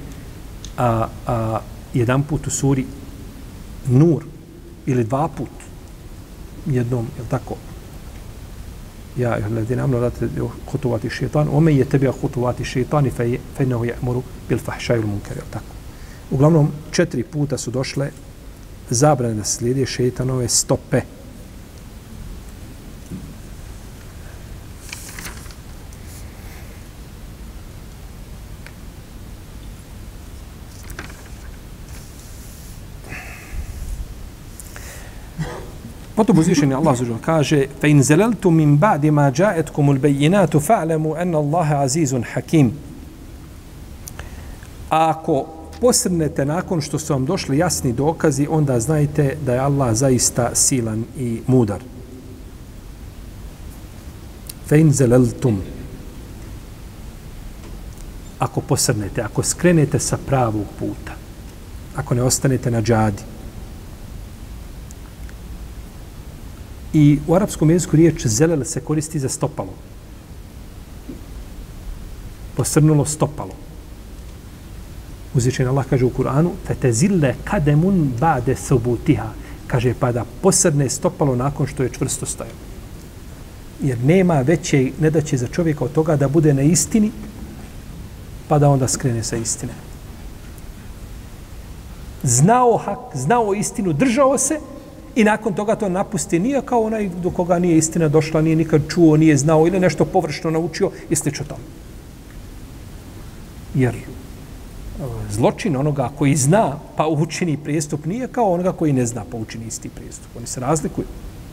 jedan put u suri Nur, ili 2 put. Jednom, jel tako? Ja, alladine amanu la tattabi'u khutuwati shaytan wa man yattabi' khutuwati shaytani fa innahu ya'muru bil fahsha'i wal munkar, jel tako? Uglavnom 4 puta su došle zabrane da slijede šejtanove stope. Potom uzvišeni Allah kaže فَإِنْ زَلَلْتُمْ مِنْ بَعْدِ مَا جَاءَتْكُمُ الْبَيِّنَاتُ فَعْلَمُوا أَنَّ اللَّهَ عَزِيزٌ حَكِيمٌ. Ako posrnete nakon što su vam došli jasni dokazi, onda znajte da je Allah zaista silan i mudar. Fein zeleltum. Ako posrnete, ako skrenete sa pravog puta, ako ne ostanete na džadi. I u arapskom jeziku riječ zelel se koristi za stopalo. Posrnulo stopalo. Uzvišen Allah kaže u Kur'anu fetezille kademun ba'de thubutiha. Kaže pa da posrne stopalo nakon što je čvrsto stajalo. Jer nema veće nedaće za čovjeka od toga da bude na istini pa da onda skrene sa istine. Znao hak, znao istinu, držao se i nakon toga to napusti. Nije kao onaj do koga nije istina došla, nije nikad čuo, nije znao ili nešto površno naučio i slično tome. Jer zločin onoga koji zna pa učini prijestup nije kao onoga koji ne zna pa učini isti prijestup. Oni se razlikuju.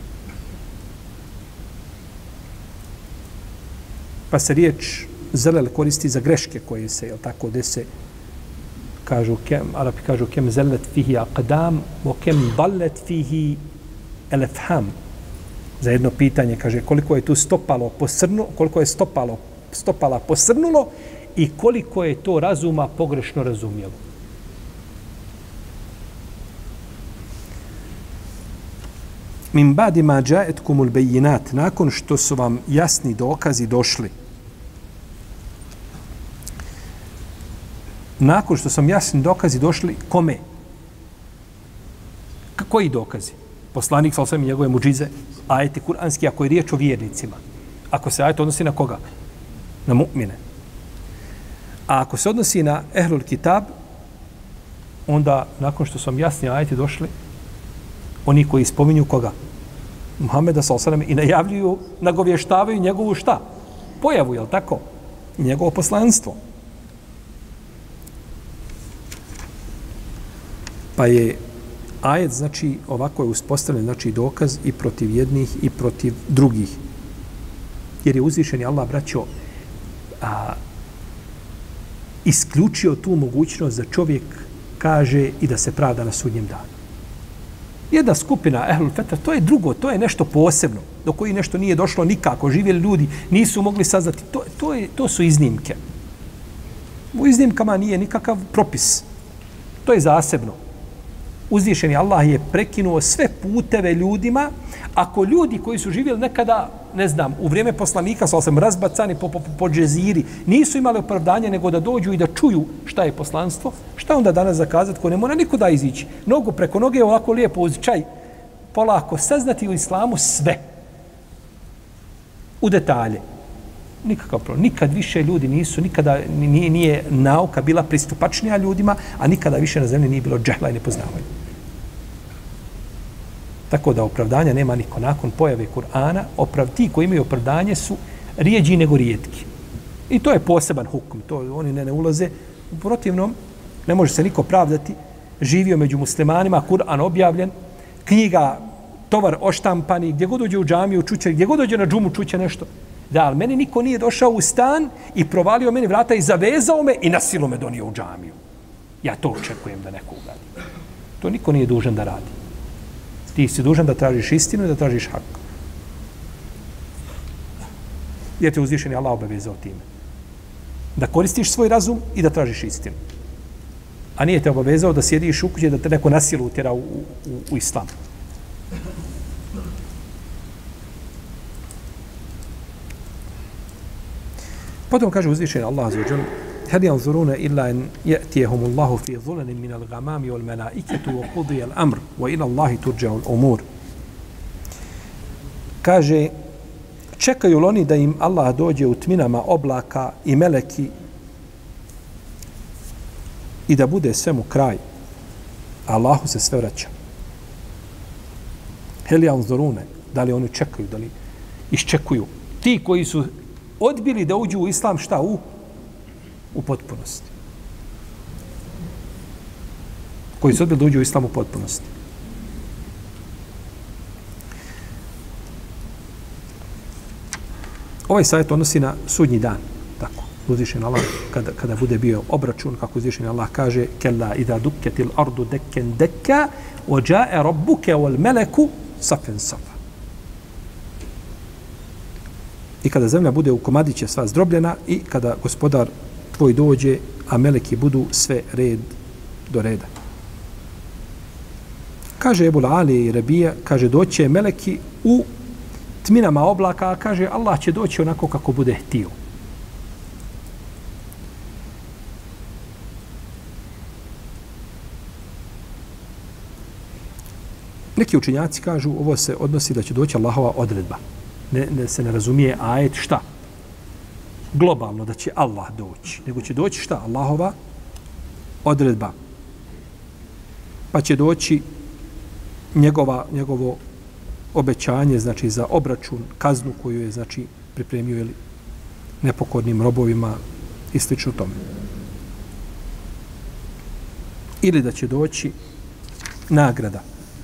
Pa se riječ zelel koristi za greške koje se, jel tako, dese, kažu, Arapi kažu, kem zellet fihi aqdam, o kem dallet fihi elefham. Za jedno pitanje, kaže, koliko je tu stopalo posrnulo, koliko je stopala posrnulo i koliko je to razuma pogrešno razumjelo. Min ba'di ma ja'atkumul bayinat, nakon što su vam jasni dokazi došli. Nakon što su vam jasni dokazi došli, kome? Koji dokazi? Poslanik sallallahu alejhi ve sellem i njegove mudžize, ajeti kuranski, ako je riječ o vjernicima. Ako se ajet odnosi na koga? Na mu'mine. A ako se odnosi na ehlul kitab, onda nakon što su vam jasni ajeti došli, oni koji spominju koga? Muhameda sallallahu alejhi ve sellem i najavljuju, nagovještavaju njegovu šta? Pojavu, je l' tako? I njegovo poslanstvo. Pa je ajet, znači, ovako je uspostavljen, znači, dokaz i protiv jednih i protiv drugih. Jer je uzvišeni Allah, braćo, isključio tu mogućnost da čovjek kaže i da se pravda na sudnjem danu. Jedna skupina ehlul fetra, to je drugo, to je nešto posebno, do koji nešto nije došlo nikako, živjeli ljudi, nisu mogli saznati. To su iznimke. U iznimkama nije nikakav propis. To je zasebno. Uzvišeni Allah je prekinuo sve puteve ljudima, ako ljudi koji su živjeli nekada, ne znam, u vrijeme poslanika, sam razbacani po džeziri, nisu imali opravdanje nego da dođu i da čuju šta je poslanstvo, šta onda danas zakazati ko ne mora nikuda izići. Nogu preko noge ovako lijepo uz čaj, polako saznati u islamu sve. U detalje. Nikakav problem. Nikad više ljudi nisu, nikada nije nauka bila pristupačnija ljudima, a nikada više na zemlji nije bilo džehla i nepoznavanja. Tako da opravdanja nema niko. Nakon pojave Kur'ana, ti koji imaju opravdanje su rijeđi nego rijetki. I to je poseban hukm. To oni ne ulaze. U protivnom, ne može se niko pravdati. Živio među muslimanima, Kur'an objavljen, knjiga, tovar oštampani, gdje god dođe u džamiju čuće, gdje god dođe na džumu čuće nešto. Da, ali meni niko nije došao u stan i provalio meni vrata i zavezao me i na silu me donio u džamiju. Ja to očekujem da neko uradi. To niko nije dužan da radi. Ti si dužan da tražiš istinu i da tražiš hak. Jer te uzvišeni Allah obavezao time. Da koristiš svoj razum i da tražiš istinu. A nije te obavezao da sjediš u kući da te neko na silu utjera u islam. Potom kaže uzvišeni Allah azza wa jalla: "Hal yanzuruna illa an ya'tiyahum Allahu fi dhulanin min al-ghamami wal malaikatu wa qudiya al-amr wa ila Allahi turja'u al-umur." Kaže, čekaju li oni da im Allah dođe u tminama oblaka i meleki i da bude svemu kraj. Allahu se sve vraća. Hel yanzuruna, da li oni čekaju, da li iščekuju. Ti koji su odbili da uđu u islam, šta? U potpunosti. Koji su odbili da uđu u islam u potpunosti. Ovaj savjet odnosi na sudnji dan. Tako. uzvišen Allah, kada bude bio obračun, kako uzvišen Allah kaže, kella idha dukketil ardu dekken dekka, ođae rabbuke wal meleku safen safa. I kada zemlja bude u komadiće sva zdrobljena i kada gospodar tvoj dođe, a meleki budu sve red do reda. Kaže Ebul Ali i Rabija, kaže doće meleki u tminama oblaka, a kaže Allah će doći onako kako bude htio. Neki učenjaci kažu ovo se odnosi da će doći Allahova odredba. Se ne razumije ajet šta? Globalno da će Allah doći. Nego će doći šta? Allahova odredba. Pa će doći njegovo obećanje, znači za obračun, kaznu koju je znači pripremio ili nepokornim robovima i slično tome. Ili da će doći nagrada.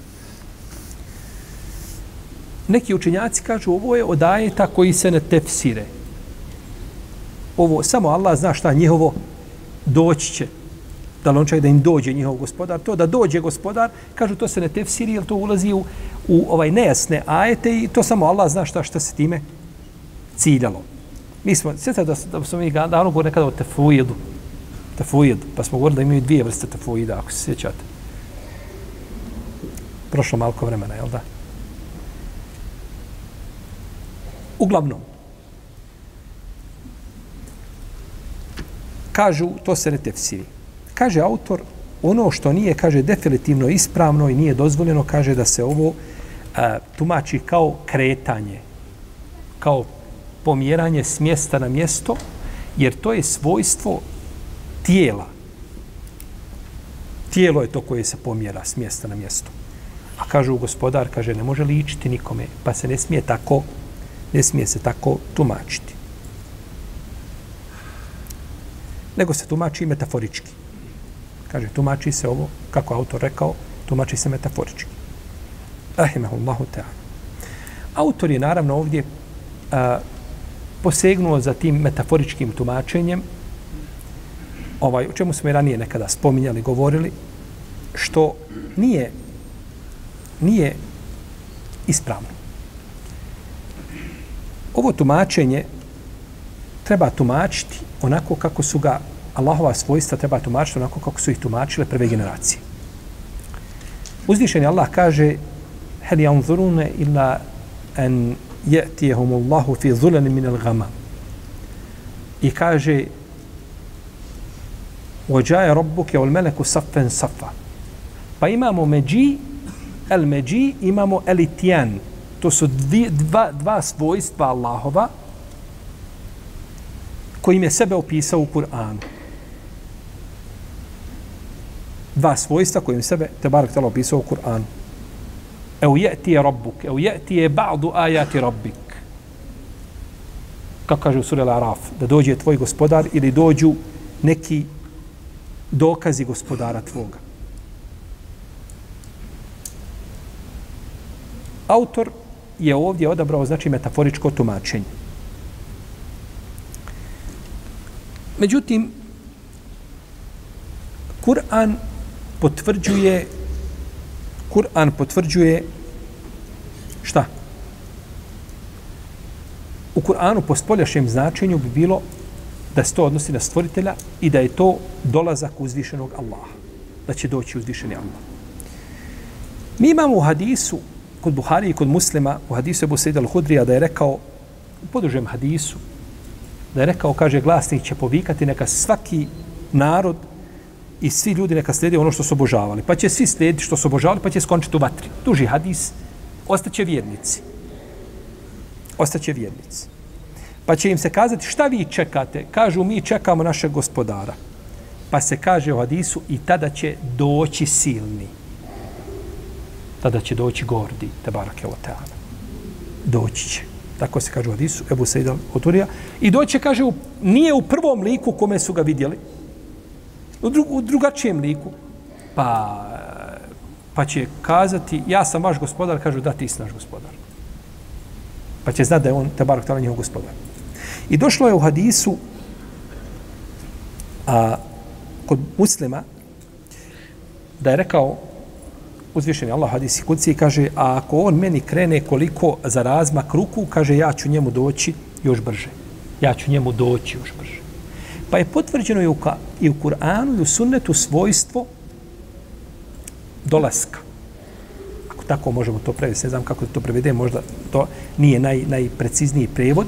Neki učenjaci kažu ovo je od ajeta koji se ne tefsire. Ovo, samo Allah zna šta njihovo doći će. Da li on čak da im dođe njihov gospodar. To da dođe gospodar, kažu to se ne tefsiri, jer to ulazi u ovaj nejasne ajete i to samo Allah zna šta se time ciljalo. Mi smo, sjećate da smo mi davno govorili nekada o tefuidu. Tefuid, pa smo govorili da imaju dvije vrste tefuida, ako se sjećate. Prošlo malko vremena, jel da? Uglavnom, kažu, to se ne tefsiri. Kaže autor, ono što nije, kaže, definitivno ispravno i nije dozvoljeno, kaže da se ovo tumači kao kretanje, kao pomjeranje s mjesta na mjesto, jer to je svojstvo tijela. Tijelo je to koje se pomjera s mjesta na mjesto. A kažu gospodar, kaže, ne može ličiti nikome, pa se ne smije se tako tumačiti. Nego se tumači metaforički. Kaže, tumači se ovo, kako autor rekao, tumači se metaforički. Rahimahullahu ta'ala. Autor je naravno ovdje posegnuo za tim metaforičkim tumačenjem, o čemu smo i ranije nekada spominjali, govorili, što nije ispravno. Ovo tumačenje treba tumačiti onako kako su ga Allahova svojstva treba tumačiti onako kako su ih tumačile prve generacije. Uzvišeni Allah kaže hel yanzuruna illa an ya'tiyahumullahu fi dhulalin min al-ghamam. I kaže وَجَاءَ رَبُّكَ وَالْمَلَكُ صَفًّا صَفًّا. Pa imamo međi, imamo elitijan. To su dva svojstva Allahova kojim je sebe opisao u Kur'anu. Dva svojstva kojim sebe Tebarak tala opisao u Kur'anu. Evo je'tije rabbuk, evo je'tije ba'du ajati rabbik. Kako kaže u suri Al-Araf, da dođe tvoj gospodar ili dođu neki dokazi gospodara tvoga. Autor je ovdje odabrao, znači, metaforičko tumačenje. Međutim, Kur'an potvrđuje šta? U Kur'anu po spoljašnjem značenju bi bilo da se to odnosi na stvoritelja i da je to dolazak uzvišenog Allaha. Da će doći uzvišeni Allah. Mi imamo u hadisu, kod Buhari i kod Muslima, u hadisu Ebu Sejda al-Hudrija, da je rekao, u podužem hadisu, da je rekao, kaže, glasnik će povikati, neka svaki narod i svi ljudi neka slijedi ono što su obožavali. Pa će svi slijediti što su obožavali, pa će skončiti u vatri. Duži hadis, ostaće vjernici. Ostaće vjernici. Pa će im se kazati, šta vi čekate? Kažu, mi čekamo našeg gospodara. Pa se kaže u hadisu, i tada će doći silni. Tada će doći gordi, Tebarake o Teala. Doći će. Tako se kaže u hadisu, Ebu Sejda al-Hudrija. I doći će, kaže, nije u prvom liku kome su ga vidjeli, u drugačijem liku. Pa će kazati, ja sam vaš gospodar, kažu, da, ti si naš gospodar. Pa će znati da je on, Tebarake o Teala, njihov gospodar. I došlo je u hadisu A kod Muslima, da je rekao uzvišeni Allah hadisi kuci, kaže, a ako on meni krene koliko za razmak ruku, kaže, ja ću njemu doći još brže. Ja ću njemu doći još brže. Pa je potvrđeno i u Kur'anu i u sunnetu svojstvo dolaska. Ako tako možemo to prevesti, ne znam kako to prevede, možda to nije najprecizniji prevod,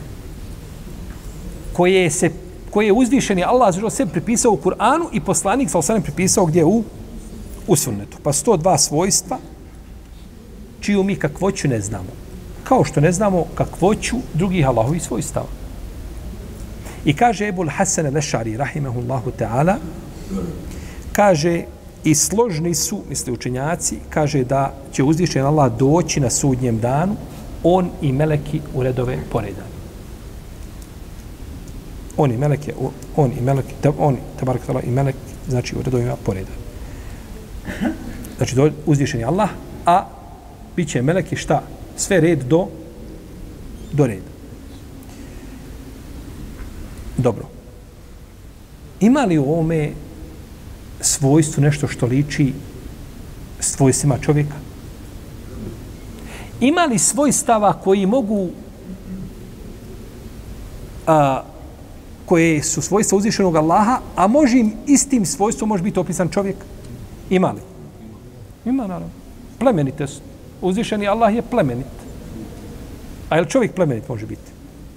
koje je uzvišeni Allah za sebe pripisao u Kur'anu i poslanik sa osanem pripisao gdje u sunnetu. Pa 102 svojstva čiju mi kakvoću ne znamo. Kao što ne znamo kakvoću drugih Allahovih svojstava. I kaže Ebul Hasan al-Ešari, rahimahullahu ta'ala, kaže, i složni su, misli učenjaci, kaže da će uzvišen Allah doći na sudnjem danu, on i meleki u redove poredani. On i meleki, tabarak ta'ala, i melek, znači u redovima poredani. Znači, uzvišen je Allah, a bit će meleki šta? Sve red do reda. Dobro. Ima li u ovome svojstvu nešto što liči svojstvima čovjeka? Ima li svojstava koji mogu koje su svojstva uzvišenog Allaha, a može im istim svojstvom može biti opisan čovjek? Ima li? Ima, naravno. Plemenitost. Uzvišeni Allah je plemenit. A je li čovjek plemenit može biti?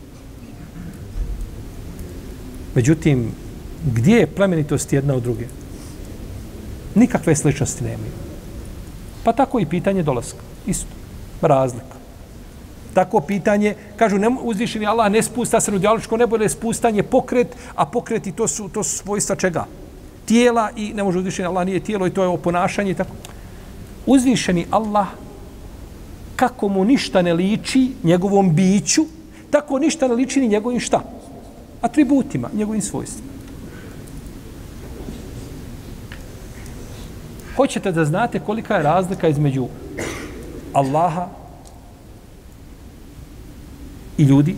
Međutim, gdje je plemenitost jedna od druge? Nikakve sličnosti nemaju. Pa tako i pitanje dolaska. Isto. Razlika. Tako pitanje, kažu, uzvišeni Allah ne spusta se u dijaloško nebo, je spustanje pokret, a pokreti to su svojstva čega? Tijela i ne može uzvišeni Allah nije tijelo i to je oponašanje i tako. Uzvišeni Allah, kako mu ništa ne liči njegovom biću, tako ništa ne liči ni njegovim šta? Atributima, njegovim svojstvima. Hoćete da znate kolika je razlika između Allaha i ljudi?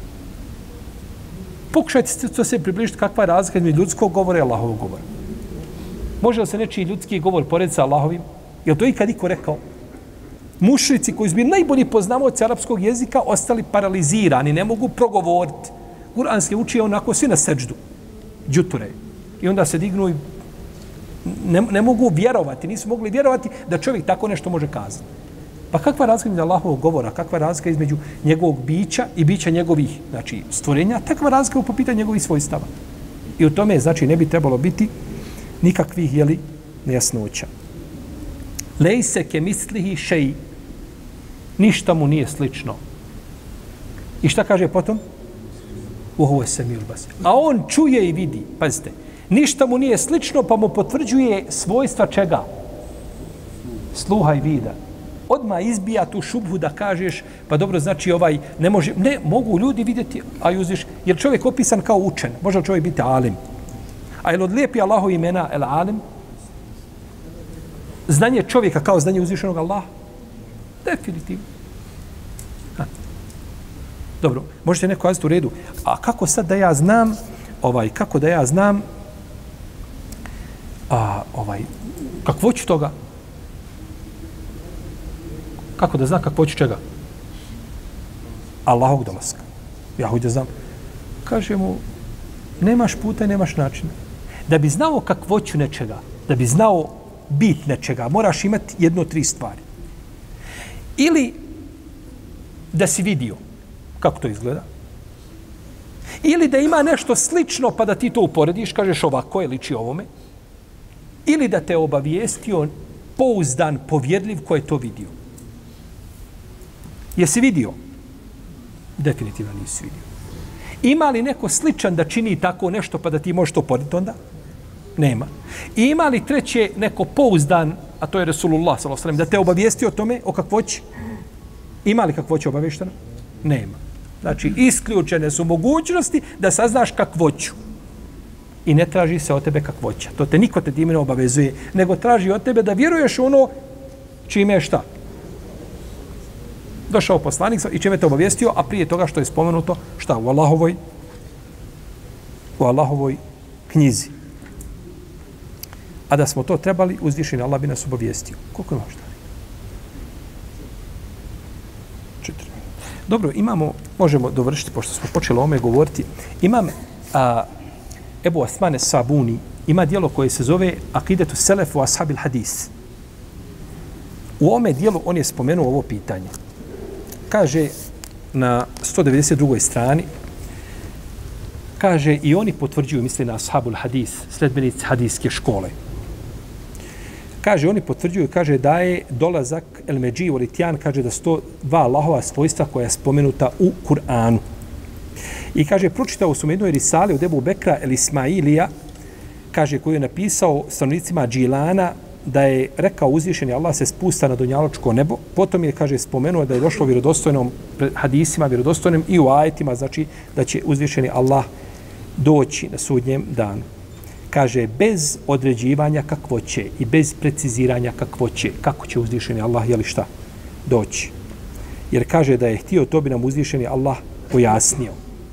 Pokušajte to se približiti kakva je razlika između ljudskog govora i Allahovog govora. Može li se nečiji ljudski govor porediti sa Allahovim? Je li to ikad iko rekao? Mušrici koji su bili najbolji poznavaoci arapskog jezika ostali paralizirani, ne mogu progovoriti. Kur'anski uči onako svi na seđdu, džuture. I onda se dignu i ne mogu vjerovati, nisu mogli vjerovati da čovjek tako nešto može kazati. Pa kakva je razlika između Allahovog govora, kakva je razlika između njegovog bića i bića njegovih, znači, stvorenja, takva razlika po pitanju njegovih svojstava. I u tome, znači, ne bi trebalo biti nikakvih, nejasnoća. Lejse ke mislihi šeji. Ništa mu nije slično. I šta kaže potom? Uhu esemil basir. A on čuje i vidi. Pazite, ništa mu nije slično, pa mu potvrđuje svojstva čega? Sluha i vida. Odmah izbija tu šubhu da kažeš, pa dobro, znači ne mogu ljudi vidjeti, a uzviš, jer čovjek opisan kao učen, može čovjek biti alim. A je li odlijepi Allahu imena el alim? Znanje čovjeka kao znanje uzvišenog Allaha? Definitivno. Dobro, možete neko kazati u redu. A kako sad da ja znam, kakvoću toga? Kako da znam kakvoću čega? Allahovog dolaska. Ja hoću da znam. Kaže mu, nemaš puta i nemaš načina. Da bi znao kakvoću nečega, da bi znao bit nečega, moraš imati jedno od 3 stvari. Ili da si vidio kako to izgleda. Ili da ima nešto slično pa da ti to uporediš, kažeš ovako je, liči ovome. Ili da te obavijestio pouzdan, povjerljiv ko je to vidio. Jesi vidio? Definitivno nisi vidio. Ima li neko sličan da čini tako nešto pa da ti možeš to porediti onda? Nema. I ima li treće neko pouzdan, a to je Resulullah s.a.v. da te obavijesti o tome, o kakvoći? Ima li kakvoći obavješteno? Nema. Znači, isključene su mogućnosti da saznaš kakvoću. I ne traži se od tebe kakvoća. To te niko te time ne obavezuje, nego traži od tebe da vjeruješ ono čime je šta? Došao poslanik i čime te obavijestio, a prije toga što je spomenuto, šta? U Allahovoj knjizi. A da smo to trebali, uzvišeni Allah bi nas obavijestio. Koliko je možda? 4. Dobro, možemo dovršiti, pošto smo počeli o ome govoriti. Imam Ebu Osmane Sabuni, ima dijelo koje se zove Akidetu Selefu Ashabil Hadis. U ome dijelu on je spomenuo ovo pitanje. Kaže na 192. strani, kaže i oni potvrđuju, misli na Ashabul Hadis, sledbenici hadijske škole. Kaže, oni potvrđuju, kaže da je dolazak El Međi u Litjan, kaže da su to dva Allahova svojstva koja je spomenuta u Kur'anu. I kaže, pročitao su u jednoj risali od Ebu Bekra El Ismailija, kaže, koju je napisao stanovnicima Džilana, da je rekao uzvišeni Allah se spusta na dunjaločko nebo. Potom je, kaže, spomenuo da je došlo vjerodostojnom hadisima, vjerodostojnim i u ajetima, znači da će uzvišeni Allah doći na sudnjem danu. Kaže, bez određivanja kakvoće i bez preciziranja kakvoće, kako će uzvišeni Allah, jeli šta, doći. Jer kaže da je htio, to bi nam uzvišeni Allah pojasnio.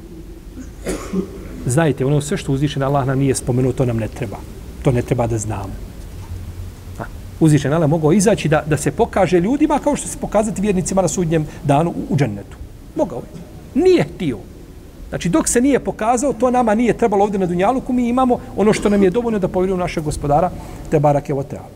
Znajte, ono sve što uzvišeni Allah nam nije spomenuo, to nam ne treba. To ne treba da znamo. Uzvišeni Allah mogao izaći da se pokaže ljudima kao što se pokazati vjernicima na sudnjem danu u džennetu. Mogao je. Nije htio. Znači, dok se nije pokazao, to nama nije trebalo ovdje na dunjaluku, mi imamo ono što nam je dovoljno da povjerujemo našeg gospodara, te barake o teala.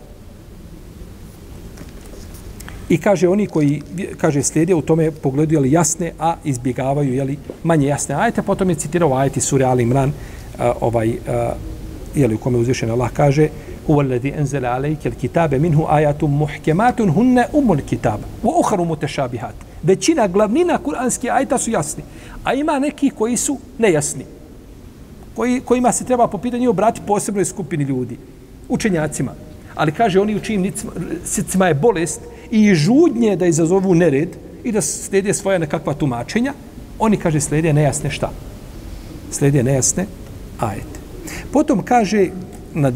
I kaže, oni koji, kaže, slijede u tome pogledu, jeli jasne, a izbjegavaju, jeli manje jasne ajete, potom je citirao ajeti sure Ali Imran, jeli u kome uzvišen Allah kaže, huwa alladhi anzala alayka alkitaba minhu ayatun muhkematun hunna umul kitab wa ukhra mutashabihat. Većina glavnina kuranskih ajeta su jasni, a ima neki koji su nejasni. Kojima se treba po pitanju obratiti posebnoj skupini ljudi, učenjacima. Ali kaže, oni u čijim srcima je bolest i žudnje da izazovu nered i da slijede svoja nekakva tumačenja, oni, kaže, slijede nejasne šta? Slijede nejasne ajete. Potom kaže na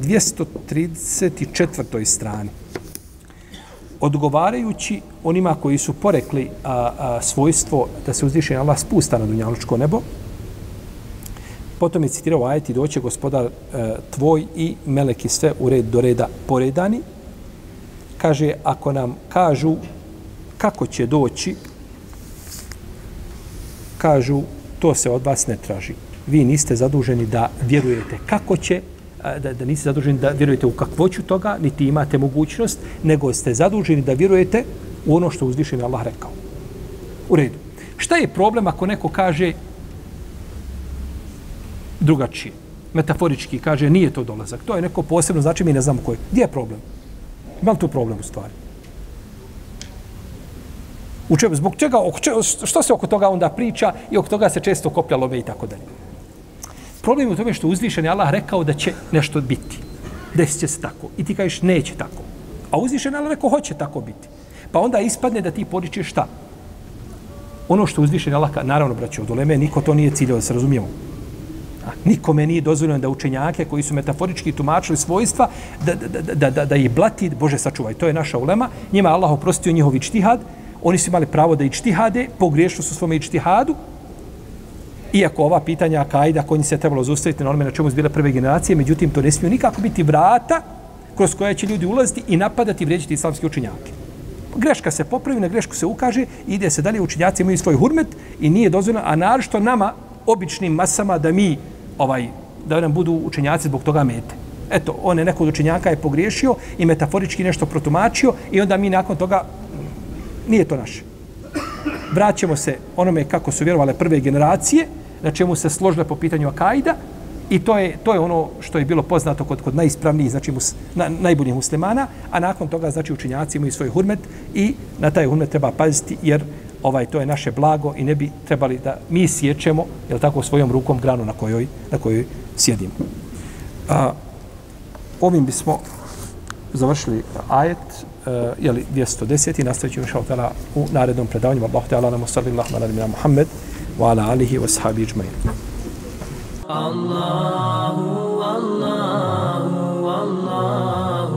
234. strani, odgovarajući onima koji su porekli svojstvo da se uzvišeni Allah spusta na dunjalučko nebo, potom je citirao ajeti, doće gospodar tvoj i meleki sve u red do reda poredani. Kaže, ako nam kažu kako će doći, kažu, to se od vas ne traži. Vi niste zaduženi da vjerujete kako će, da niste zaduženi da vjerujete u kakvoću toga, niti imate mogućnost, nego ste zaduženi da vjerujete u ono što uzvišeni Allah rekao. U redu. Šta je problem ako neko kaže drugačije? Metaforički kaže, nije to dolazak. To je neko posebno, znači mi ne znamo koji. Gdje je problem? Imam tu problem u stvari. Zbog čega, što se oko toga onda priča i oko toga se često koplja love i tako dalje. Problem je u tome što uzvišeni Allah rekao da će nešto biti. Desit će se tako. I ti kažeš neće tako. A uzvišeni Allah rekao hoće tako biti. Pa onda ispadne da ti poričeš šta? Ono što uzvišeni Allah, naravno, braće, od uleme, niko to nije ciljao, da se razumijemo. Nikome nije dozvoljeno da učenjake koji su metaforički tumačili svojstva, da ih blati, Bože sačuvaj, to je naša ulema, njima Allah oprostio njihov ičtihad, oni su imali pravo da ičtihade, pogriješili su svome ičtihadu, iako ova pitanja akajda, koji se trebalo zaustaviti na onome na čemu su bile prve generacije, međutim, to ne smiju nikako biti vrata kroz koje će ljudi ulaziti i napadati i vrijeđati islamske učenjake. Greška se popravi, na grešku se ukaže, ide se dalje, učenjaci imaju svoj hurmet i nije dozvoljeno, a naročito nama, običnim masama, da mi da nam budu učenjaci zbog toga mete. Eto, on je neko od učenjaka je pogriješio i metaforički nešto protumačio i onda mi nakon toga nije to naše. Vraćamo se onome kako su vjerovale prve generacije, na čemu se složile po pitanju akajda i to je ono što je bilo poznato kod najispravnijih, znači najboljih muslimana, a nakon toga znači učenjaci imaju svoj hurmet i na taj hurmet treba paziti jer to je naše blago i ne bi trebali da mi sjećemo, jel tako, svojom rukom granu na kojoj sjedimo. Ovim bismo završili ajet, 210. i nastavit ćemo inšallah u narednom predavanju. Allahu ta'ala nam sallallahu ala nabina Muhammed wa ala alihi wa sahabi ijma'in. Allahu, Allahu, Allahu,